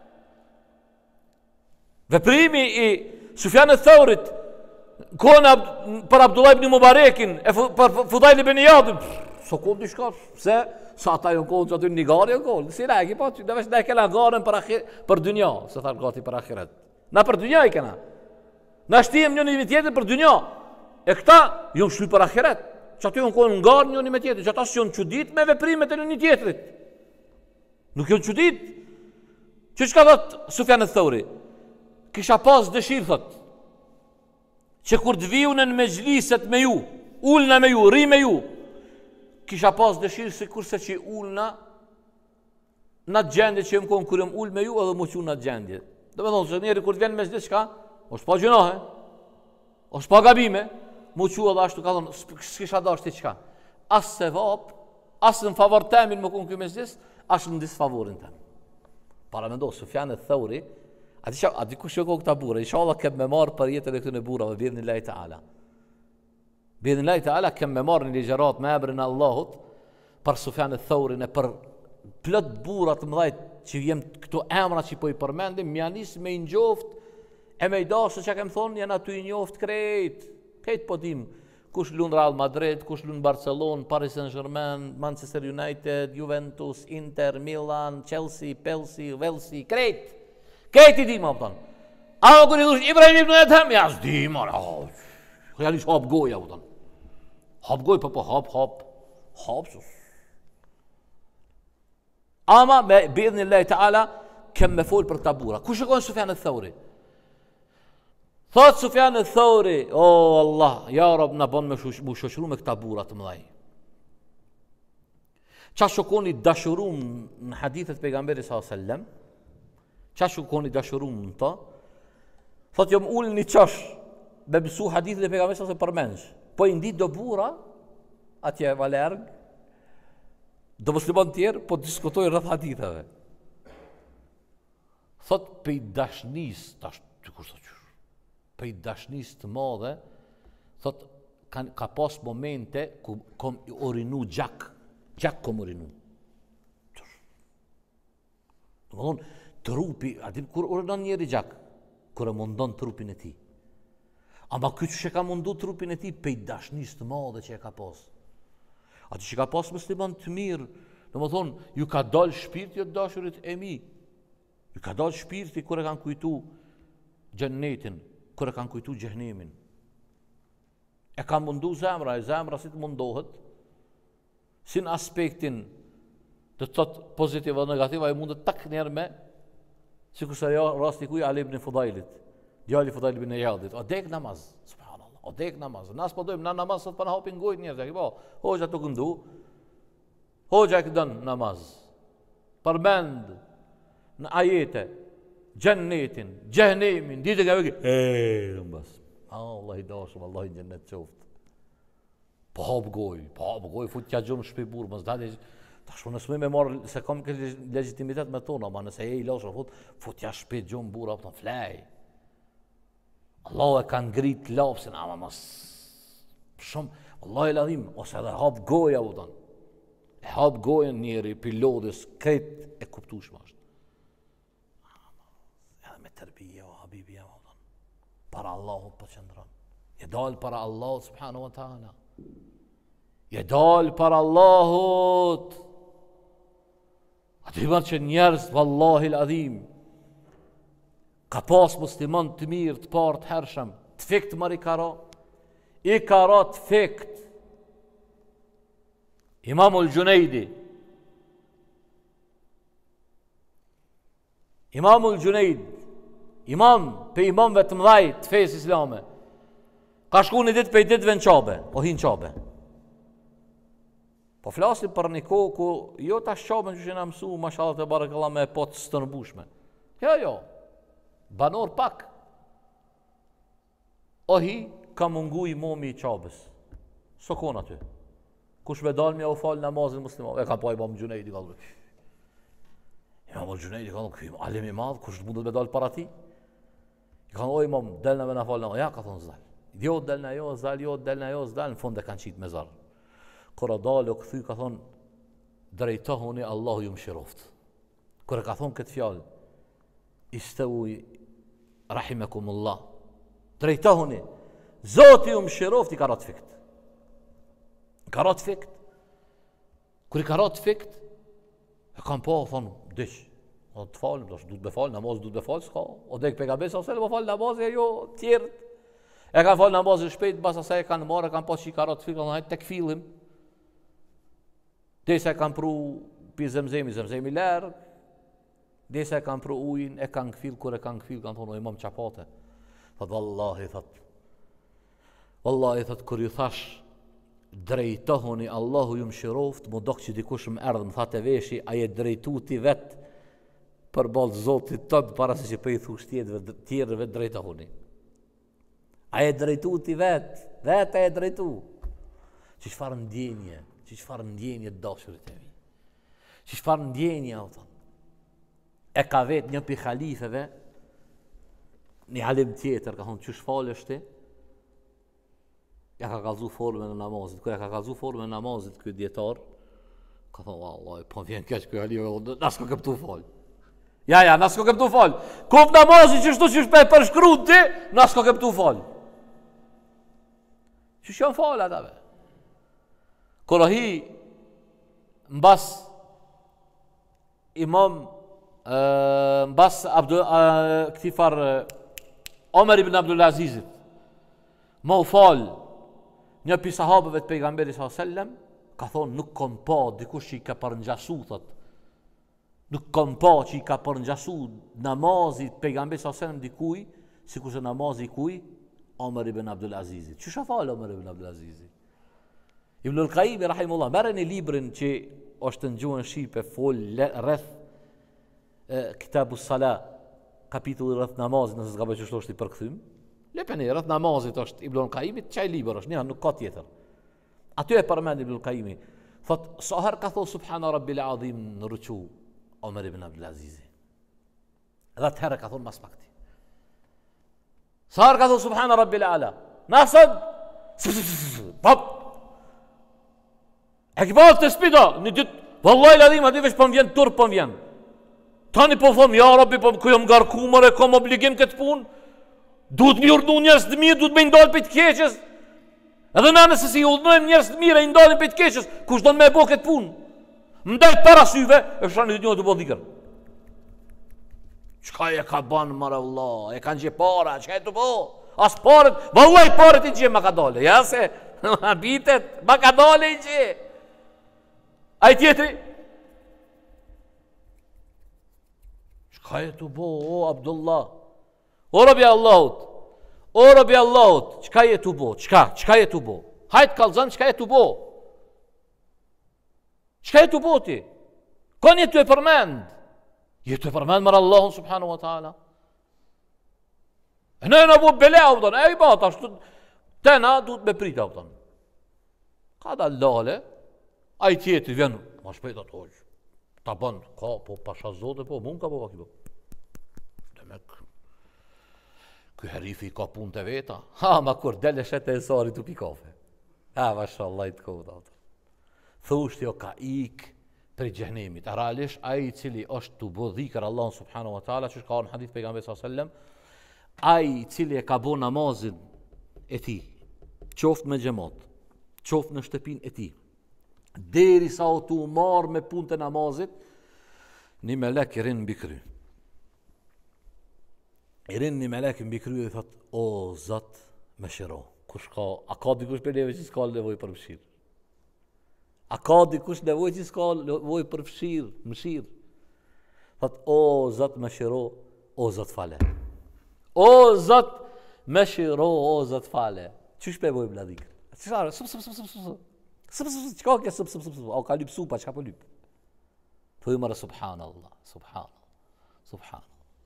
Veprimi I Sufjan ath-Thawrit kona për Abdullah ibn Mubarekin, për Fudail ibn Iyadin, so kom diçka, pse sa ata janë kohë aty në garë janë kohë. Si la e po, dëvesh na kela garën për dynjë, se thar gati për ahiret. Na për dynja I kena. Na shtijem njëri tjetër për dynja. E këta janë shty për ahiret. Që aty janë kohë ngarë njëri me tjetër, që ata janë çudit me veprimet e njëri tjetrit. Nuk janë çudit. Çka thot Sufjan ath-Thawri? Kisha pas dëshirë thot, që kur të viun në mezhliset me ju, ulna me ju, ri me ju, kisha pas dëshirë sikurse që ulna në atë gjendje që jam kon kur jam ul me ju edhe më qu në atë gjendje. Do me thonë, që njeri kur të vjen me zlis, çka? Është pa gjunahe, është pa gabime, mu qu edhe ashtu ka thonë, s'kisha dashti çka? As se vap, as në favor temin më kun ky me zlis, as në disfavorin tem. Para mendo, Sufjan ath-Thawri, a di kush shkoi këta burra, inshallah kem me marr për jetën e këtyre burrave bi'idhnillahi ta'ala. Bi'idhnillahi ta'ala kem me marr në ligjërat me emrin e Allahut për Sufjan ath-Thawrin e për plot burra të mëdhaj që jem këto emra që po I përmendim, mja nis me I njoft e me I dashur që kem thonë, janë aty I njoft krejt po dim, kush lun Real Madrid, kush lun Barcelona, Paris Saint-Germain, Manchester United, Juventus, Inter, Milan, Chelsea, Velsi, krejt I dim, apëton. A kur I dhush Ibrahim ibn Adham, ja s'dim, realisht hap goja, apëton. Hap goj, po hap, ama me bi'idhnillahi ta'ala kem me fol për këta burra. Ku shkon Sufjan ath-Thawri? Thot Sufjan ath-Thawri, o Allah, ja Rab na bën me shoqëru me këta burra të mëdhaj. Qa shkoni dashurum në hadithet pejgamberit sallallahu alaihi wasallam? Qa shkoni dashurum në ta? Thot jom ul një qash me mësu hadithet e pejgamberit sallallahu alaihi wasallam përmenç. Po I ndit do burra atje valerg, do musliman tjerë, po diskutoj rreth haditheve. Thot pe I dashnis, pe I dashnis të madhe, thot ka pas momente ku kom orinu gjak kom orinu. Do më thonë, trupi, atim kur orinon njeri gjak, kur e mundon trupin e ti. Ama këtë që ka mundu trupin e ti, pe I dashnis të madhe që e ka pas. Ati që ka pas musliman të mirë, në më thonë, ju ka dalë shpirti o të dashurit e mi. Ju ka dalë shpirti kër e kanë kujtu gjennetin, kër e kanë kujtu gjehnemin. E ka mundu zemra, e zemra si të mundohet, si në aspektin të tëtë pozitiv dhe negativ, a e mundet tak njerë me, si kërse rasti kuj Ali ibn Fudailit, djali Fudail ibn Iyadit, o dek namaz, o dek namaz. Nas po dojmë, na namaz sot për në hopin gojt njerëz, po, hoxha të këndu, hoxha e këdën namaz, përmend në ajete, gjennetin, gjehnemin, ditë nga vëki, në bas, Allah I dashëm, Allah I gjennet qoftë. Po hop goj, fut tja gjumë shpi burë, mësë dalë, ta shumë nësëmi me marë, se kam këtë legitimitet me tonë, ma nëse e I lashë, fut tja shpi gjumë burë, apëton flej. Allah e ka ngrit lapsin, ama mas shumë, Allah e ladhim, ose edhe hap goja u dan. E hap gojën njeri, pilodës, krejt e kuptushma është. Edhe me tërbije o habibi e u dan. Para Allahut për qëndran. Je dalë para Allahut, subhanahu wa ta'ala. Je dalë para Allahut. A të iman që njerës, vallahi ladhim, Ka pas musliman të mirë, të parë, të hershëm, të fikt mari i ka ra të fikt. Imamul Gjunejdi, imam pe imamve të mëdhaj të fesë islame, ka shku një ditë për ditëve në qabe, po hinë qabe. Po flasim për një kohë ku jo ta shqabën që në mësu, mashallah të barekallah me potë së të nëbushme. Jo, banor pak. O hi, ka mungu imami i qabës. So kona ty. Kush me dalë mja u falë namazin muslimat. E ka pa imam Gjunejdi, ka dhe. Imam Gjunejdi, ka dhe, alim i madhë, kush të mundet me dalë para ti? I ka dhe, o imam, delna me na falë namazin. Ja, ka thonë zdal. Jo, delna jo, zdal, në fund e kanë qitë me zarë. Kura dalë o këthy, ka thonë, drejtohuni, Allahu ju më shiroft. Kura ka thonë këtë fjallë, istawu rahimakumullah. Drejtohuni, Zoti ju më shiroft, i ka ratë fikt. Ka ratë fikt. Kër i ka ratë fikt, e kam po, thonë, dish, o të falë, du të me falë, namaz du të me falë, s'ka, o dek pejgamberi sa më falë namaz, e jo tjerët. E kanë falë namazin shpejt, basa se e kanë marë, e kanë po që i ka ratë fikt, e kanë tek filim. Desa e kanë pru pi zemzemi lërë, desa e kanë pru ujin, e kanë këfil, kur e kanë këfil, kanë thonë, o imam qapate. Thot, Wallahi, kër ju thash, drejtohuni, Allahu ju më shiroft, më dok që dikush më erdhë, më thate veshi, a je drejtu ti vetë, për balë zotit tëtë, para se që për i thush tjerëve drejtohuni. A je drejtu ti vetë a je drejtu. Që shfarë ndjenje dashurit e mi. Që shfarë ndjenje, e ka vetë një pi khalifeve, një halim tjetër, ka thonë, që shfalësht ti, ja ka kalzu formën e namazit. Kër ja ka kalzu formën e namazit këtë djetar, ka thonë, Allah, po vjen keq këtë halifë, nësë ka këptu falë. Ja, nësë ka këptu falë. Kup namazit që shtu që shpe përshkru ti, nësë ka këptu falë. Që shë janë falë atave. Kër ahi, mbas imam, mbas këti farë, Omer ibn Abdul Azizit, ma u falë një pi sahabëve të pejgamberi s.a.s. ka thonë, nuk kom pa dikush që i ka përngjasu, thot. Nuk kom pa që i ka përngjasu namazit pejgamberi s.a.s. dikuj, si kurse namazi kuj, Omer ibn Abdul Azizit. Që shë falë Omer ibn Abdul Azizit? Ibnul Qayyim rahimullah, merë një librin që është në gjuhën shqipe, folë rreth Kitabu Salah, kapitulli rreth namazit, nëse s'ka bëjë që është i përkthym. Lepeni, rreth namazit është Ibnul Qayyimit, çaj libër është, nuk ka tjetër. Aty e përmend Ibnul Qayyimi. Thot, sa herë ka thonë Subhana Rabbil Azim në ruku Omer ibn Abdul Aziz. Edhe atë herë ka thonë mas pakti. Sa herë ka thonë Subhana Rabbil Ala. Nasad, pop. E këpallë të spida, një ditë, vëllaj ladhim, ati veç për më vjen, turp për më vjen. Tani po thom, ja Rabbi, po ku jam ngarkumër e kam obligim këtë punë, duhet mi urdhnu njerëz të mirë, duhet me ndalë për të keqës. Edhe na nëse si urdhnojmë njerëz të mirë e ndalën për të keqës, kush do me bo këtë punë? Më ndaj para syve, e shani të një të bo dhikër. Qka e ka banë, mara Allah, e kanë gje para, qka e të bo? As paret, vëllaj paret i gje ma ka dole, ja se, bitet, ma ka dole i gje. A i tjetëri? Qka e të bo, o Abdullah? O Rabbi Allahut, qka je të bo? Qka je të bo? Hajtë kalzan, qka je të bo? Qka je të bo ti? Kon je të e përmend? Je të e përmend mërë Allahun subhanahu wa ta'ala? E në bo bele avdan, e i bata, tena du të me prita avdan. Ka da lale, a i tjeti vjen, ma shpejt ato hoqë, ta bënd, ka, po pasha zote, po mund ka po baki po. Demek, ky herifi ka punë të veta, ma kur dele shetë e sari të pi kafe. Mashallah i të kohë. Thusht jo ka ik për gjehnemit. Realisht, a i cili është të bodhikër Allah subhanahu wa ta'ala, që shka në hadith pejgamber s.a.s. A i cili e ka bo namazin e ti, qoft me gjemat, qoft në shtëpin e ti, deri sa o të marë me punë të namazit, një melek i rinë mbi kry. I rinë një melek mbi krye dhe thot, o Zot, më shiro. Kush ka, a ka dikush për neve që s'ka nevojë për mëshirë? A ka dikush nevojë që s'ka nevojë për mëshirë? Thot, o Zot, më shiro, o Zot fale. O Zot, më shiro, o Zot fale. Çish pe voj bladikë? Çfarë? Çka ke o ka lyp supa, çka po lyp? Thuaj marë subhanallah, subhanallah.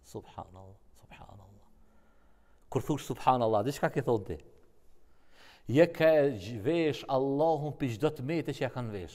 Kur thush subhanallah, di çka ke thonë ti? Je ka vesh Allahun për çdo të mete që ja kanë vesh.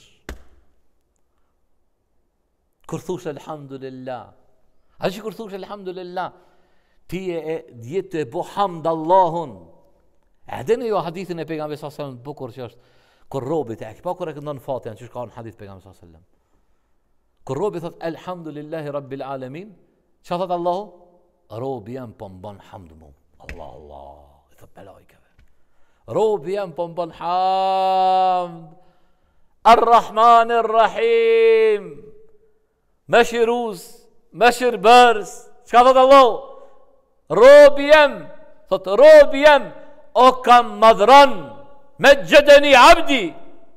Kur thush alhamdulillah, a që kur thush alhamdulillah, ti e djetë e bo hamd Allahun. E dini jo hadithin e pejgamberit sallallahu alaihi wasallam bukur që është kur robi te pa kur e këndon Fatihan që ka në hadith pejgamberit sallallahu alaihi wasallam. Kur robi thot alhamdulillahi rabbil alamin, çfarë thot Allahu? Robi jam po mban hamd mu. Allah, i thot belajkeve. Robi jam po mban hamd. Ar-Rahman ar-Rahim. Mashiruz, mashirbars. Çka thot Allahu? Robi jam, thot robi jam o kam madhran, mejjedeni abdi,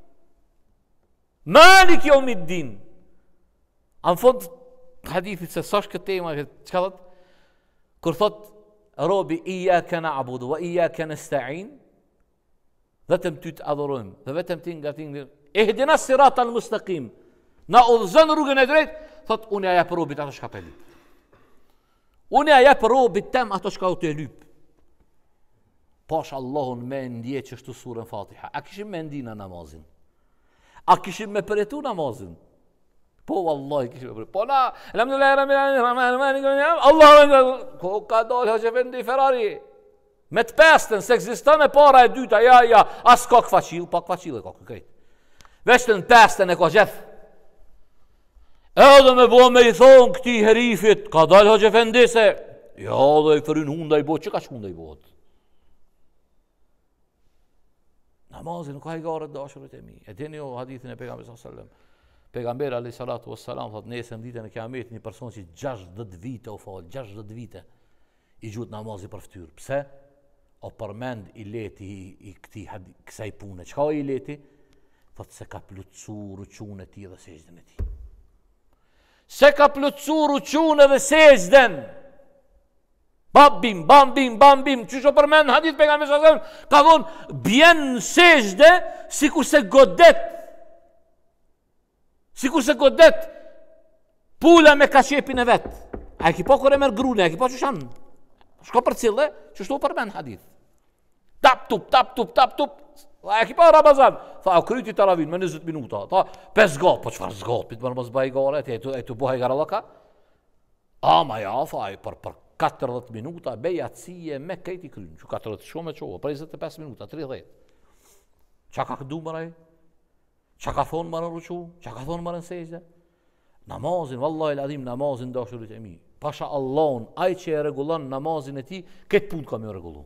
malik jomiddin. Në fund hadithit se sash këtë tema, çka thot? Kur thot robi iyyaka na'budu wa iyyaka nasta'in, vetëm ty të adhurojmë dhe vetëm ti nga ti ihdina siratal mustaqim, na udhëzon rrugën e drejtë, thot unë ja jap robit ato çka pelit. Unë ja jap robit tem ato çka u të lyp. Pash Allahun me ndje që shtu surën Fatiha. A kishim me ndina namazin? A kishim me përjetu namazin? Po, wallahi kishim me përjetu. Po na, Allah, ko ka dole Hoxha Efendi Ferrari. Me të pestën, se eksiston e para e dyta, ja, as ka këfaqil, pa këfaqil e ka këkejt. Veshtën pestën e ka gjeth. Edhe me bo me i thonë këti herifit, ka dole Hoxha Efendi se, ja dhe i fërin hunda i bot, që ka që hunda i bot? Namazin nuk ka hajgarët dashurit e mi. E dini o hadithin e pejgamberit sallallahu alaihi wasallam. Pejgamberi alayhi salatu wassalam thot nesër ditën e Kiametit një person që 60 vite u fal, 60 vite i gjut namazi për fytyrë. Pse? O përmend i leti i kësaj pune. Çka i leti? Thot se ka plotsu ruçun e tij dhe sejdën e tij. Se ka plotsu ruçun dhe sejdën. Bambim, që që përmen hadith pejgamberi sallallahu alaihi wasallam, ka thonë, bjen sejdë, sikur se godet, pula me kashepin e vetë. A e ki po kër e merë grune, a e ki po që shanë, shko për cilë, që shtu përmen hadith. Tap, tup, a e ki po Ramazan, tha, o kryti të ravin, me 20 minuta, tha, 5 gat, po qëfar zgat, pitë mërë mësë bëj gare, e të buhaj gara lëka, ama ja, tha, për 40 minuta, beja cije me kejti krynë, që 40 shumë e qohë, për 25 minuta, 30. Qa ka këdu mëraj? Qa ka thonë mërën ruqu? Qa ka thonë mërën sejtë? Namazin, vallahi l'adhim, namazin dashurit e mi. Pasha Allahun, aj që e regulon namazin e ti, këtë punë kam jo regullu.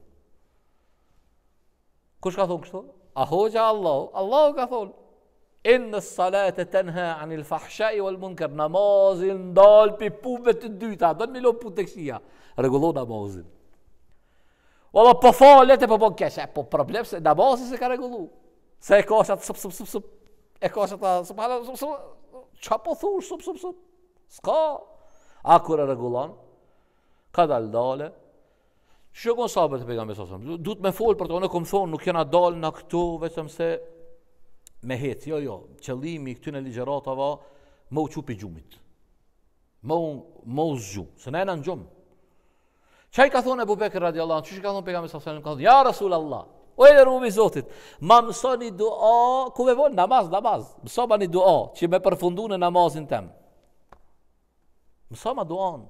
Kush ka thonë kështu? A hoxha Allahu ka thonë. Inna salate tenha anil fahshai wal munkar, namazin dal pi punëve të dyta, do në milon punë të këshia, regullo namazin. Valla po falet e po keshe, po problem se namazin se ka regullu. Se e ka shatë sup, e ka shatë sup, qa po thush sup, s'ka. A kur e regullon, ka dale, që kënë sabët e pejgamberit sallallahu alaihi wasallam, du të me folë për të, në këmë thonë, nuk jena dalë në këtu, vetëm se me hec, jo, qëllimi këtyne ligjeratava më u qupi gjumit. Më u zgju, se ne në gjumë. Qaj ka thonë Ebu Bekr radiallahu anhu, që ka thonë pejgamberi sallallahu alaihi wasallam, ka thonë, ja Rasulallah, o e rubi Zotit, ma mësoni dua, ku me vonë, namaz, mëso ma një dua, që me përfundu në namazin tem. Mëso ma duan.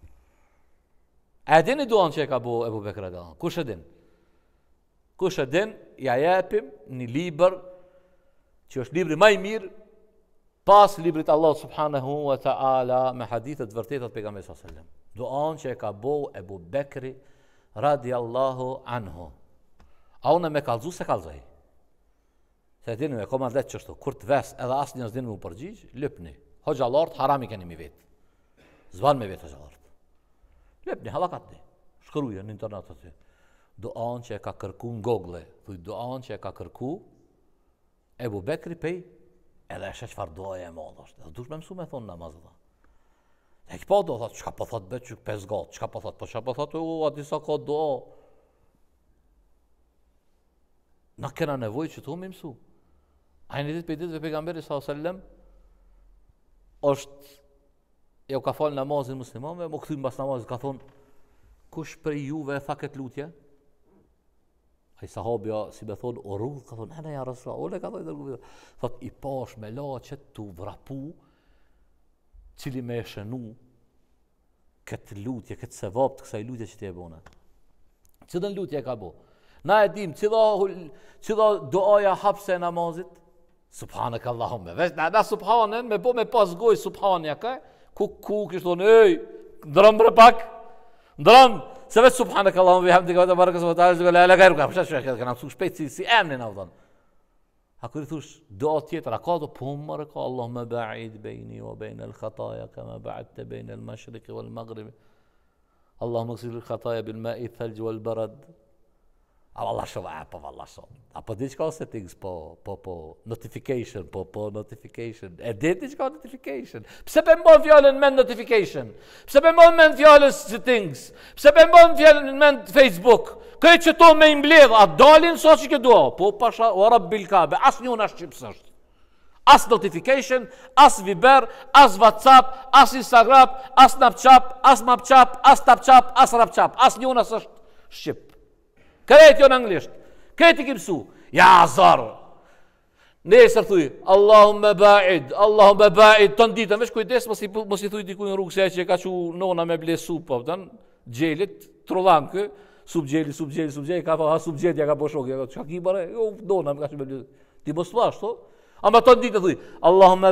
E din i duan që e ka bo Ebu Bekr radiallahu anhu, kush e din? Kush e din, ja jepim një liber, që është libri më i mirë pas librit Allah subhanahu wa ta'ala me hadithet vërtetat pejgamberit sallallahu alaihi wasallam. Duan që e ka bo Ebu Bekri radiallahu anhu. A unë me kalzu se kalzoj. Se dini me komandet qështu, kur të ves edhe asë njës dini mu përgjigj, lëpni. Hoxhalart harami keni mi vetë. Zvan me vetë hoxhalart. Lëpni, halakatni. shkruja në internet aty. Duan që e ka kërku në Google, thuj duan që e ka kërku Ebu Bekri pej, edhe e çfarë duaja e madhe është. Dhe dush me mësu me thonë namazë. E këpa do, thot, qka po thot be që 5 gatë, qka po thot, qka po thot, a disa ka dua. Na kena nevoj që të me mësu. A një ditë për ditëve pejgamberi s.a.s. është, e u ka falë namazin muslimanve, më këthim bas namazin, ka thonë, kush për juve e tha këtë lutje? A i sahabja, si me thonë, o rrugë, ka thonë, ne ja rësra, ole ka thonë, thot, i pash me la që të vrapu, cili me e shënu këtë lutje, këtë sevap të kësaj lutje që ti e bona. Cëdën lutje e ka bo? Na e dim, cila duaja hapse e namazit? Subhanak Allahumme. Vesh, na subhanen, me bo me pas goj subhanja, ka? Ku kishtë thonë, ej, ndërëm bre pak, ndërëm, se vetë subhanak Allahumme, bihamdika wa tabaraka wa ta'ala, la ilaha illa anta, kanë mësu shpejt si emnin na u thon. A kur i thush dua tjetër, a ka do po më ka Allahumma ba'id baini wa baina al-khataaya kama ba'adta baina al-mashriqi wal-maghribi. Allahumma ighsil al-khataaya bil-ma'i ath-thalj wal-barad. Allah shumë, po valla shumë. Apo diçka settings, po notification, po notification. E di diçka notification. Pse pe mbon fjalën me notification? Pse pe mbon me fjalën settings? Pse pe mbon fjalën me Facebook? Këtë që to me imbledh, a dalin sa që ke dua? Po pasha, o rabbil kabe, as njën as qips është. As notification, as Viber, as WhatsApp, as Instagram, as Snapchat, as Mapchat, as Tapchat, as Rapchat. As njën as është shqip. Këtë jo në anglisht, këtë i kimësu, ja zarë. Nesër thuj, Allahumme ba'id, të nditën, vesh kujdes, mos i thuj diku në rrugë se që e ka që nona me ble supë, gjelit, trollan kë, sup gjeli, ka fa, ha sup gjelja ka po shokja, që ka ki bare, jo, nona me ka që me ble, ti mos të ashtë, ama të nditën thuj, Allahumme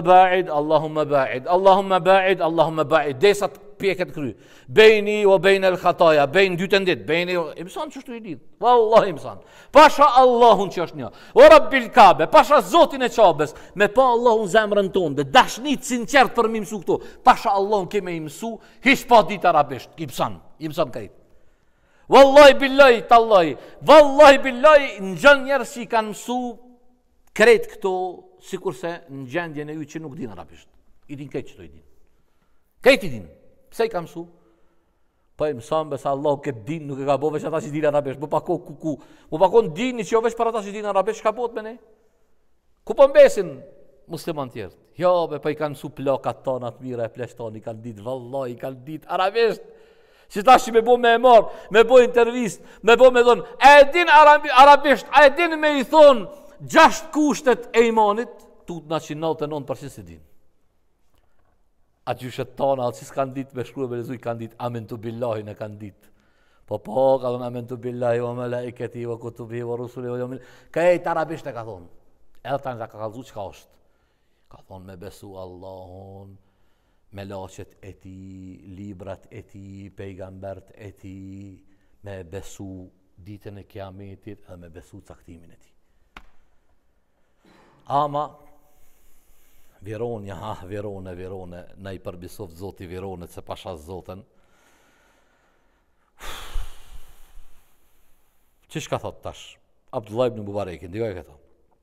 ba'id, desat pjeket kry, bejni o bejnë el khataja, bejnë dy të ndit, bejni o... Imësan që shtu i dit, vallahi imësan. Pasha Allahun që është një, o rabbil kabe, pasha Zotin e qabes, me pa Allahun zemrën tonë, dhe dashnit sinqert për më imësu këto, pasha Allahun keme imësu, hish pa dit arabisht, imësan kajt. Vallahi billahi, tallahi, në gjën njerës që i kanë mësu, krejt këto, si kurse në gjendje në ju që nuk din arabisht. I din kajt që to i din. Kajt i din. Pse i ka mësu? Po i mësam besa Allah këtë din nuk e ka bo veç ata që din arabisht. Mu pako kuku. Mu pako në dini që jo veç për ata që din arabisht. Shka bot me ne? Ku po mbesin musliman tjertë? Jo, be po i kanë mësu plakat tonë atë mire e plesh tonë. I kanë dit vallaj, i kanë dit arabisht. Që ta që me bo me e marë, me bo intervist, me bo me thonë, e din arabisht, e din me i thonë 6 kushtet e imanit, tut na që 99% si din. A gjyshet tona, atë që s'kanë ditë me shkruve me lezuj, kanë ditë amentu billahi në kanë ditë. Po, ka thonë amentu billahi, wa malaiketi, wa kutubi, wa rusuli, wa jomil. Ka e të arabisht e ka thonë. Edhe ta në ka kalzu që ka është. Ka thonë me besu Allahun, me laqet e ti, librat e ti, pejgambert e ti, me besu ditën e kiametit, edhe me besu caktimin e ti. Ama, Vironja, Virone, na i përbisoft Zoti Vironet se pasha Zotën. Qish ka thot tash? Abdullah ibn Mubarekin, digoj këto.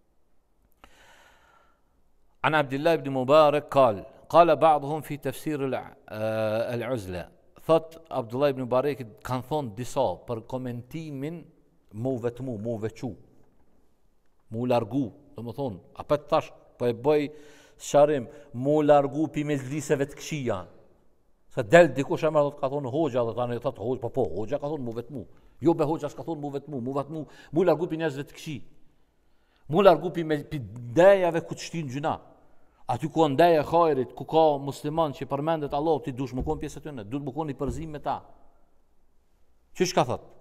An Abdullah ibn Mubarek qala ba'dhum fi tafsir al-uzla. Thot Abdullah ibn Mubarekit kanë thonë disa për komentimin mu vetmu, mu vequ, mu largu, dhe më thonë, apet tash, po e bëj sharim, mu largu pi me zliseve të këshia. Se del dikush e mërë, ka thonë hoxha, dhe tani thotë hoxha, po, hoxha ka thonë mu vetmu. Jo be hoxha s'ka thonë mu vetmu, mu largu pi njerëzve të këshi. Mu largu pi ndejave ku të shtin gjuna. Aty ku ndeje hajrit, ku ka musliman që përmendet Allah, ti dush më konë pjesë të tëne, dush më konë i përzim me ta. Qysh ka thotë?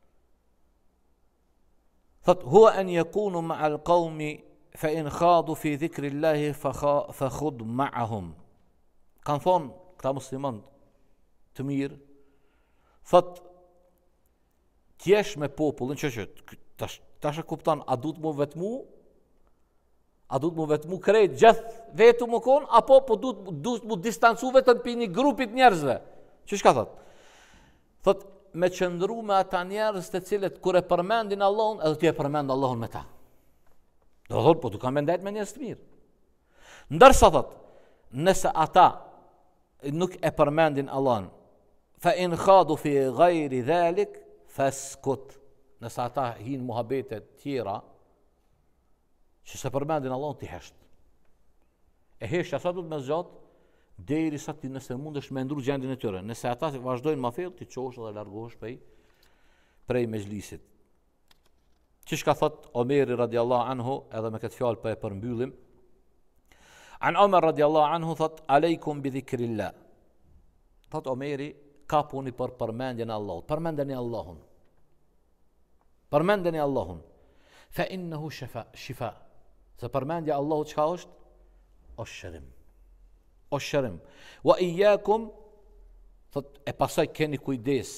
Thotë, hua en jekunu ma al qaumi, fa in khadu fi dhikri Allahi fa khud ma'ahum. Kanë thonë këta musliman të mirë, thotë, tjesh me popullin, tash e kuptan, a du të mu vetmu, a du të mu vetmu krejt, gjithë vetu më konë, apo po du të mu distancu vetën për një grupit njerëzve. Qysh ka thotë? Thotë, me qëndru me ata njerëz të cilët kur e përmendin Allahun, edhe ti e përmend Allahun me ta. Do thot, po tu kam mendet me njerëz të mirë. Ndërsa thot, nëse ata nuk e përmendin Allahun, fa in khadu fi ghayri dhalik faskut. Nëse ata hin muhabete tjera që se përmendin Allahun, ti hesht. E heshtja sa du të me zgjat, deri sa ti nëse mundesh me ndru gjendin e tyre. Nëse ata vazhdojnë ma fill, ti qosh dhe largohesh prej mezhlisit. Qish ka thot Omeri radiallahu anhu, edhe me këtë fjalë për e përmbyllim, an Omer radiallahu anhu thot, alejkum bi dhikrillah. Thot Omeri, kapuni për përmendjen e Allahut. Përmendeni Allahun. Përmendeni Allahun. Fa innehu shifa. Se përmendja Allahut çka është? Është shërim. Është shërim. Wa iyyakum, thot, e pasaj keni kujdes.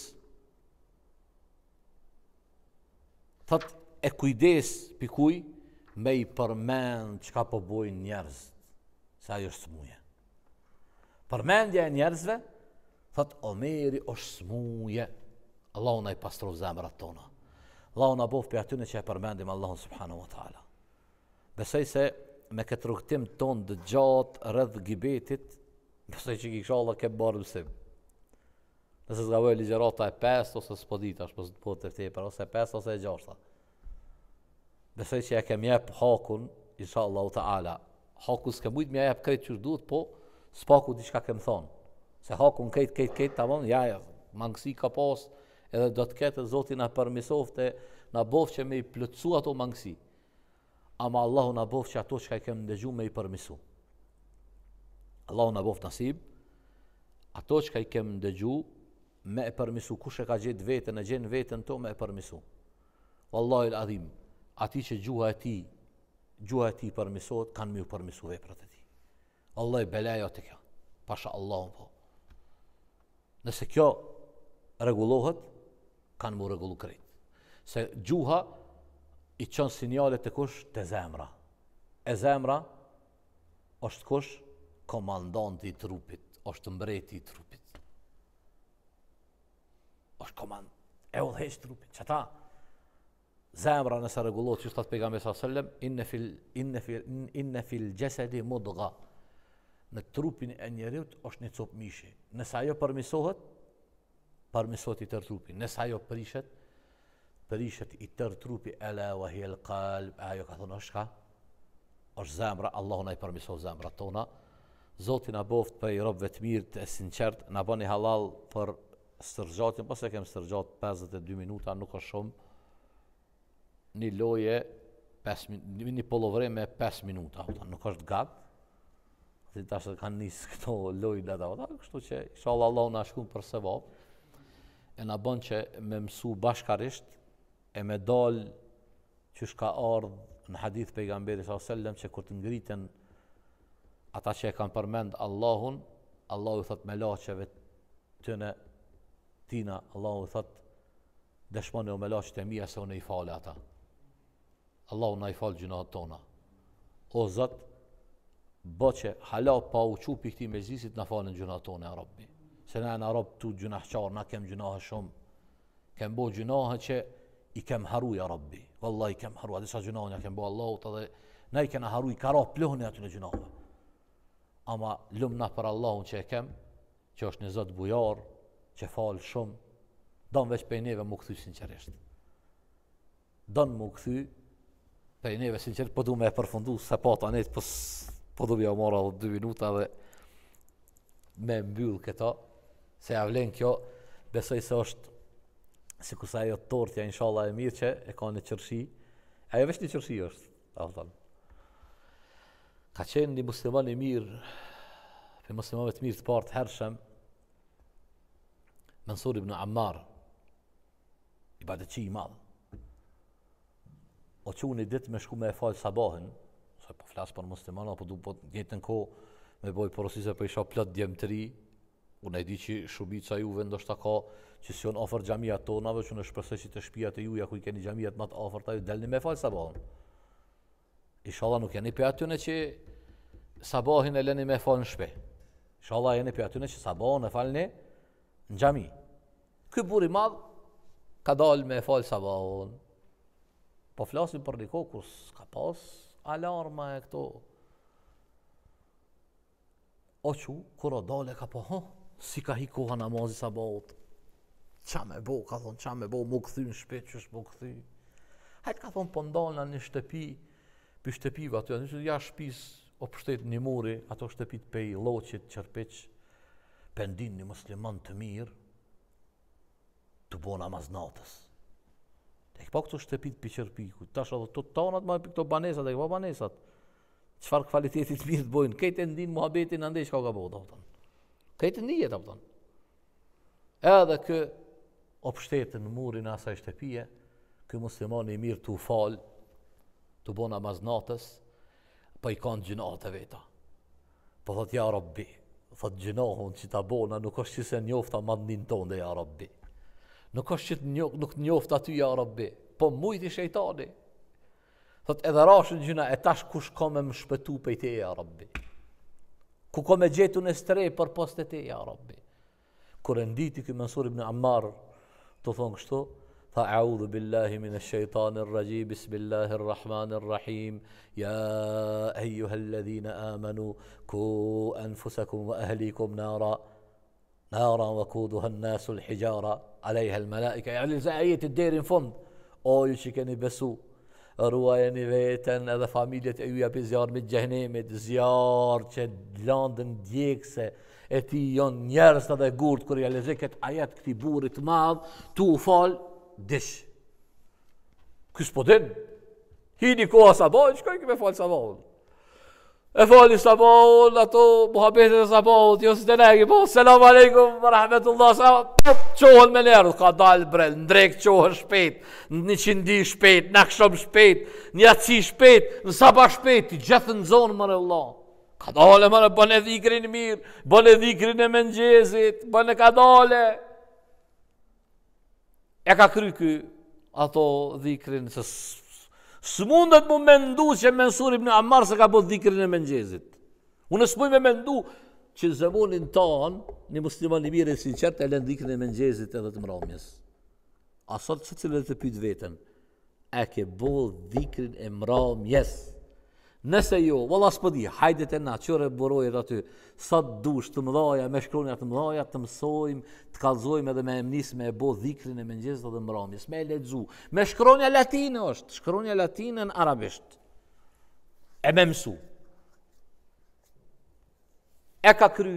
Thot, e kujdes pikuj me i përmend çka po bojnë njerëz. Sa ajo është smuje. Përmendja e njerëzve, thot Omeri është smuje. Allahu na i pastrov zemrat tona. Allahu na bof për atyne që e përmendim Allahun subhanahu wa ta'ala. Besoj se me këtë rrugtim ton të gjatë rreth gibetit, besoj që kisha Allah ke barë mësim. Nëse zgavoj ligjerata e 5 ose s'po dita, po të tepër, ose 5 ose 6. Besoj që e kem jep hakun, inshallah ta'ala. Haku s'ke mujt me jep krejt që duhet, po s'paku diçka kem thonë. Se hakun krejt, tamam, ja, mangësi ka pas, edhe do të ketë Zoti na përmisofte, na bof që me i plotësu ato mangësi. Ama Allahu na bof që ato që i kem ndëgju me i përmisu. Allahu na bof nasib, ato që i kem ndëgju me e përmisu. Kush e ka gjetë vetën, e gjenë vetën to me e përmisu. Wallahi l'adhim, ati që gjuha e ti përmisot, kanë me ju përmisu veprat e ti. Wallahi belaja të kjo, pasha Allahun po. Nëse kjo regulohet, kanë mu regullu krejt. Se gjuha i qënë sinjalet të kush të zemra. E zemra është kush komandanti i trupit, është mbreti i trupit. është komand, e udhëheq trupit. Që ta zemra nëse regulohet, që thot pejgamberi sallallahu alajhi wasallam, inne fil jasadi mudgha. Në trupin e njeriut është një copë mishi. Nëse ajo përmisohet, përmisohet i tërë trupi. Nëse ajo prishet i tërë trupi, ala wa hiya al-qalb, ajo ka thonë është ka? Është zemra, Allahu na i përmisohet zemrat tona. Zoti na boft për i robëve të mirë të sinqert, na bëni halal për stërgjatin, pas e kem stërgjat 52 minuta, nuk është shumë. Një loje, një pollovre me 5 minuta, nuk është gatë. Si tash kanë nisë këto lojë ata, kështu që inshallah Allahu na shkon për sevap. E na bën që me mësu bashkarisht e me dal që ka ardhur në hadith pejgamberit sallallahu alajhi wasallam që kur të ngriten ata që e kanë përmend Allahun, Allahu thot me laçeve tëne tina, Allahu thot dëshmoni o me laçet e mia se unë i fal ata. Allahu na i fal gjunat tona. O Zot, që hala pa u qupi këti me zhisit në falën gjunat tone, a Rabbi. Se na e në Rabbi tu gjunahqar, na kem gjunahë shumë. Kem bo gjunahë që i kem haru, ja Rabbi. Wallah i kem haru, a disa gjunahë kem bo Allahut, edhe na i kena haru, i kara plohën e aty në gjunahë. Ama lumna për Allahun që e kem, që është një Zot bujar, që falë shumë, don veç pej neve mu këthy sinqerisht. Don mu këthy pej neve sinqerisht, po du me e përfundu se pata net, po do bja mora 2 minuta dhe me mbyll këta, se ja vlen kjo, besoj se është, si kusa ajo tortja, inshallah e mirë që e ka në qërshi, ajo veç një qërshi është, ka qenë një musliman i mirë, për muslimanve të mirë të partë hershëm, Mansur ibn Ammar, i badetçi i madh, o që unë i ditë me shku me e falë sabahin, se po flas për musliman, apo du po njëjtën kohë me boj porosise për isha plot djemtëri, unë e di që shumica juve ndoshta ka që si janë afër xhamiat tonave, që në shpresoj që të shtëpiat e juja ku i keni xhamiat më të afërta ju delni me fal sabahun. Inshallah nuk jeni për atyne që sabahin e leni me fal në shtëpi. Inshallah jeni për atyne që sabahun e falni në xhami. Ky burr i madh ka dalë me fal sabahun. Po flasim për një kohë kur s'ka pas alarma e këto. Oqu, kur o dale ka po, si ka hi koha namazit sabahut. Qa me bo, ka thonë, qa me bo, mu këthy në shpet, qësh mu këthy. Hajtë ka thonë, po ndalë në shtëpi, për shtëpive aty, ja shpis, o pështet një muri, ato shtëpit pej loqit, qërpeq, pendin një musliman të mirë, të bo namaz natës. E këpa këto shtëpit për qërpiku, tash edhe të tanat ma për këto banesat, e këpa banesat, qëfar kvalitetit mirë të bojnë, kejtë e ndin muhabetin në ndej qka ka bo, kejtë e ndijet, edhe kë o pështetën në murin asaj shtëpije, kë muslimani i mirë të u falë, të bo namaz natës, pa i kanë gjinat e veta. Po thot, ja Rabbi, thot gjinahun që ta bona, nuk është që se njofta madnin tonë dhe ja Rabbi. Nuk është që nuk njofta ty, ja Rabbi, po mujti shejtani. Thot, edhe rashën gjina, e tash kush ka me më shpëtu pe te, ja Rabbi. Ku ka me gjetu në strej për post e te, ja Rabbi. Kur e nditi kë Mansur ibn Ammar, të thonë kështu, tha a'udhu billahi minash shaitanir rajim, bismillahir rahmanir rahim, ja eyyuhalladhina amanu, ku anfusakum wa ahlikum nara waquduha an-nasu al-hijara, alejha al-malaika, yani za ajet e derin fund, o ju që keni besu, ruajeni veten edhe familjet e juja për zjarë me gjehnemit, zjarë që landën djekse, e ti janë njerës edhe gurt, kër realizë këtë ajet këti burit madh, tu u falë, dish. Kësë po din, hini koha sabahut, shkoj këme falë sabahut. E fali sabahut, ato muhabbetet e sabahut, jo së të negi, po, selam aleikum, rahmetullah, qohën me njerë, ka dalë brel, ndrek qohën shpet, në qindi shpet, në këshom shpet, një atësi shpet, në sabah shpet, i gjithë në zonë mërë Allah. Ka dale mërë, bënë e dhikrin mirë, bënë e dhikrin e mëngjezit, bënë e ka dale. E ka kry kë ato dhikrin, se së mundet mu mendu që Mansur ibn Ammar se ka bët dhikrin e mëngjezit. Unë së muj me mendu që zëmonin tanë, një musliman i mirë e sinqert e lën dhikrin e mëngjezit edhe të mramjes. A sot që cilët të pyt vetën, e ke bët dhikrin e mramjes. Nëse jo, valla s'po di, hajdet e na, qëre borojet aty, sa të dush të mëdhaja, me shkronja të mëdhaja, të mësojmë, të kalzojmë edhe me emnis me e bo dhikrin e mëngjezit dhe mramjes, me e ledzu. Me shkronja latine është, shkronja latine në arabisht. E me mësu. E ka kry,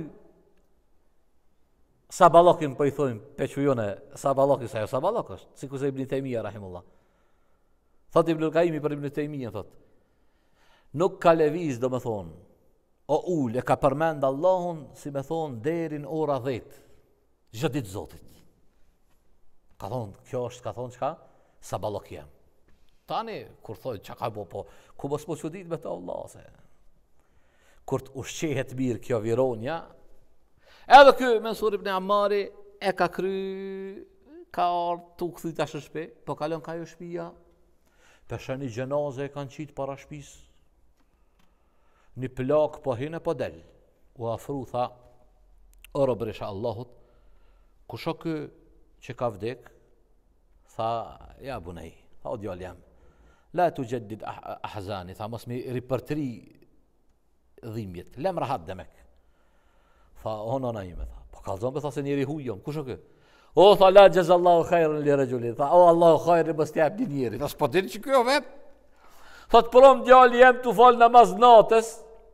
sabalokin po i thojmë, pequjone, sabalokin, sa jo sabalok është, si ku se Ibn Taymija, rahimullah. Thot Ibn Qayyimi për Ibn Taymija, thot, nuk ka leviz, do me thonë, o ullë, e ka përmend Allahun, si me thonë, derin ora 10, gjithë ditë Zotit. Ka thonë, kjo është, ka thonë, qka? Sabalok jem. Tani, kur thoi, që ka bo, po, ku mos po që ditë me të Allah, se. Kur të ushqehet mirë kjo vironja, edhe kjo, Mansur ibn Ammari, e ka kry, ka ardhë të këthy të shëshpe, po kalon ka jo shpia, pesha një gjenaze e kanë qitë para shpisë, një plak po hine po del, u afru tha, o robresha Allahut, kusho kë që ka vdek, tha, ja bunej, tha o djall jam, la tu gjeddit ahzani, tha mos mi ripërtri dhimjet, lem rahat demek, tha o nona ime, tha, po kalzon për tha se njeri hujom, kusho kë, o tha la gjezallahu khajrën li rëgjullit, tha o Allahu khajrën mës t'jap një njeri, tha s'po dini që kjo vet, tha të prom djall jem t'u fal namaz natës,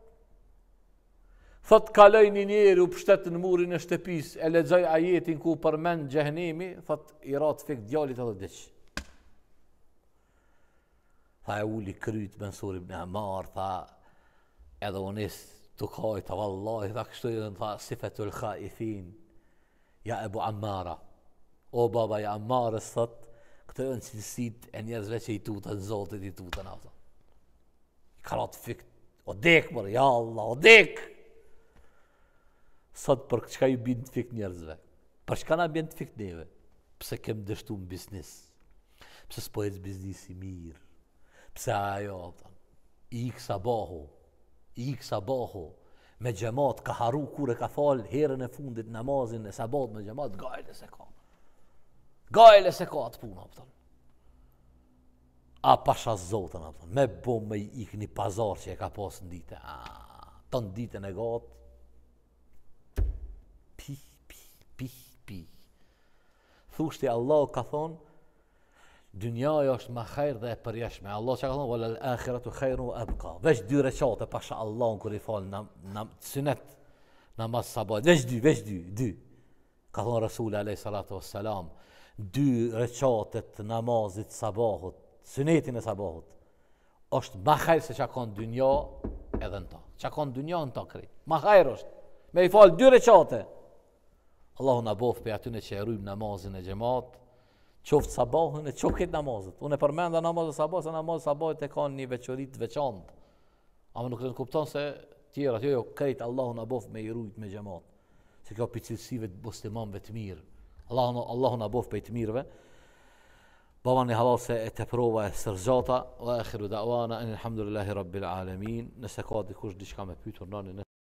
thot kaloj një njeri u pështet në murin e shtëpis, e lexoj ajetin ku përmend xhehenemi, thot i rat fik djalit edhe diq. Tha e uli kryt Mansur ibn Ammar, tha edhe unis të kaj, tha vallahi, tha kështu edhe tha sifetul khaifin, ja Ebu Ammara, o baba ja Ammarës, thot, këtë e në cilësit e njerëzve që i tutën, Zotit i tutën ato. I ka rat fik, o dek mërë, ja Allah, o dek! Sot për çka i bin të fik njerëzve, për çka na bin të fik neve, pse kem dështu në biznis, pse s'po ec biznisi mirë, pse ajo, i ik sabahu, me xhamat ka haru kur e ka fal herën e fundit namazin e sabat me xhamat, gajle se ka. Gajle se ka atë puna, pëton. A pasha zotën, pëton. Me bo me ik një pazar që e ka pas në dite. Të në ditën e gatë. Pi. Thushti Allah ka thonë, dynjaja është ma khajrë dhe e përjeshme. Allah që ka thonë, wala al-akhiratu khajru abqa. Veç 2 recate pasha Allahun kër i falë sunet namaz sabahit. Veç dy. Ka thonë Rasuli alayhi salatu wassalam, 2 recatet namazit sabahut, sunetin e sabahut, është ma khajrë se që ka në dynja edhe në ta. Që ka në dynja në ta kri. Ma khajrë është. Me i falë 2 recate. Allahu na bof për atyne që e rujmë namazin e gjemat, qoftë sabahën e qoftë këtë namazet. Unë e përmenda namazet sabah, se namazet sabahit e kanë një veçorit veçantë. Ama nuk në kupton se tjera, jo, krejtë Allahu na bof me i rujt me gjemat. Se kjo për cilësive të muslimanëve të mirë. Allahu na bof për të mirëve. Baba një halal se e të prova e sërzata, wa akhiru da'wana, alhamdulillahi rabbil alamin. Nëse ka dikush diçka me pytur,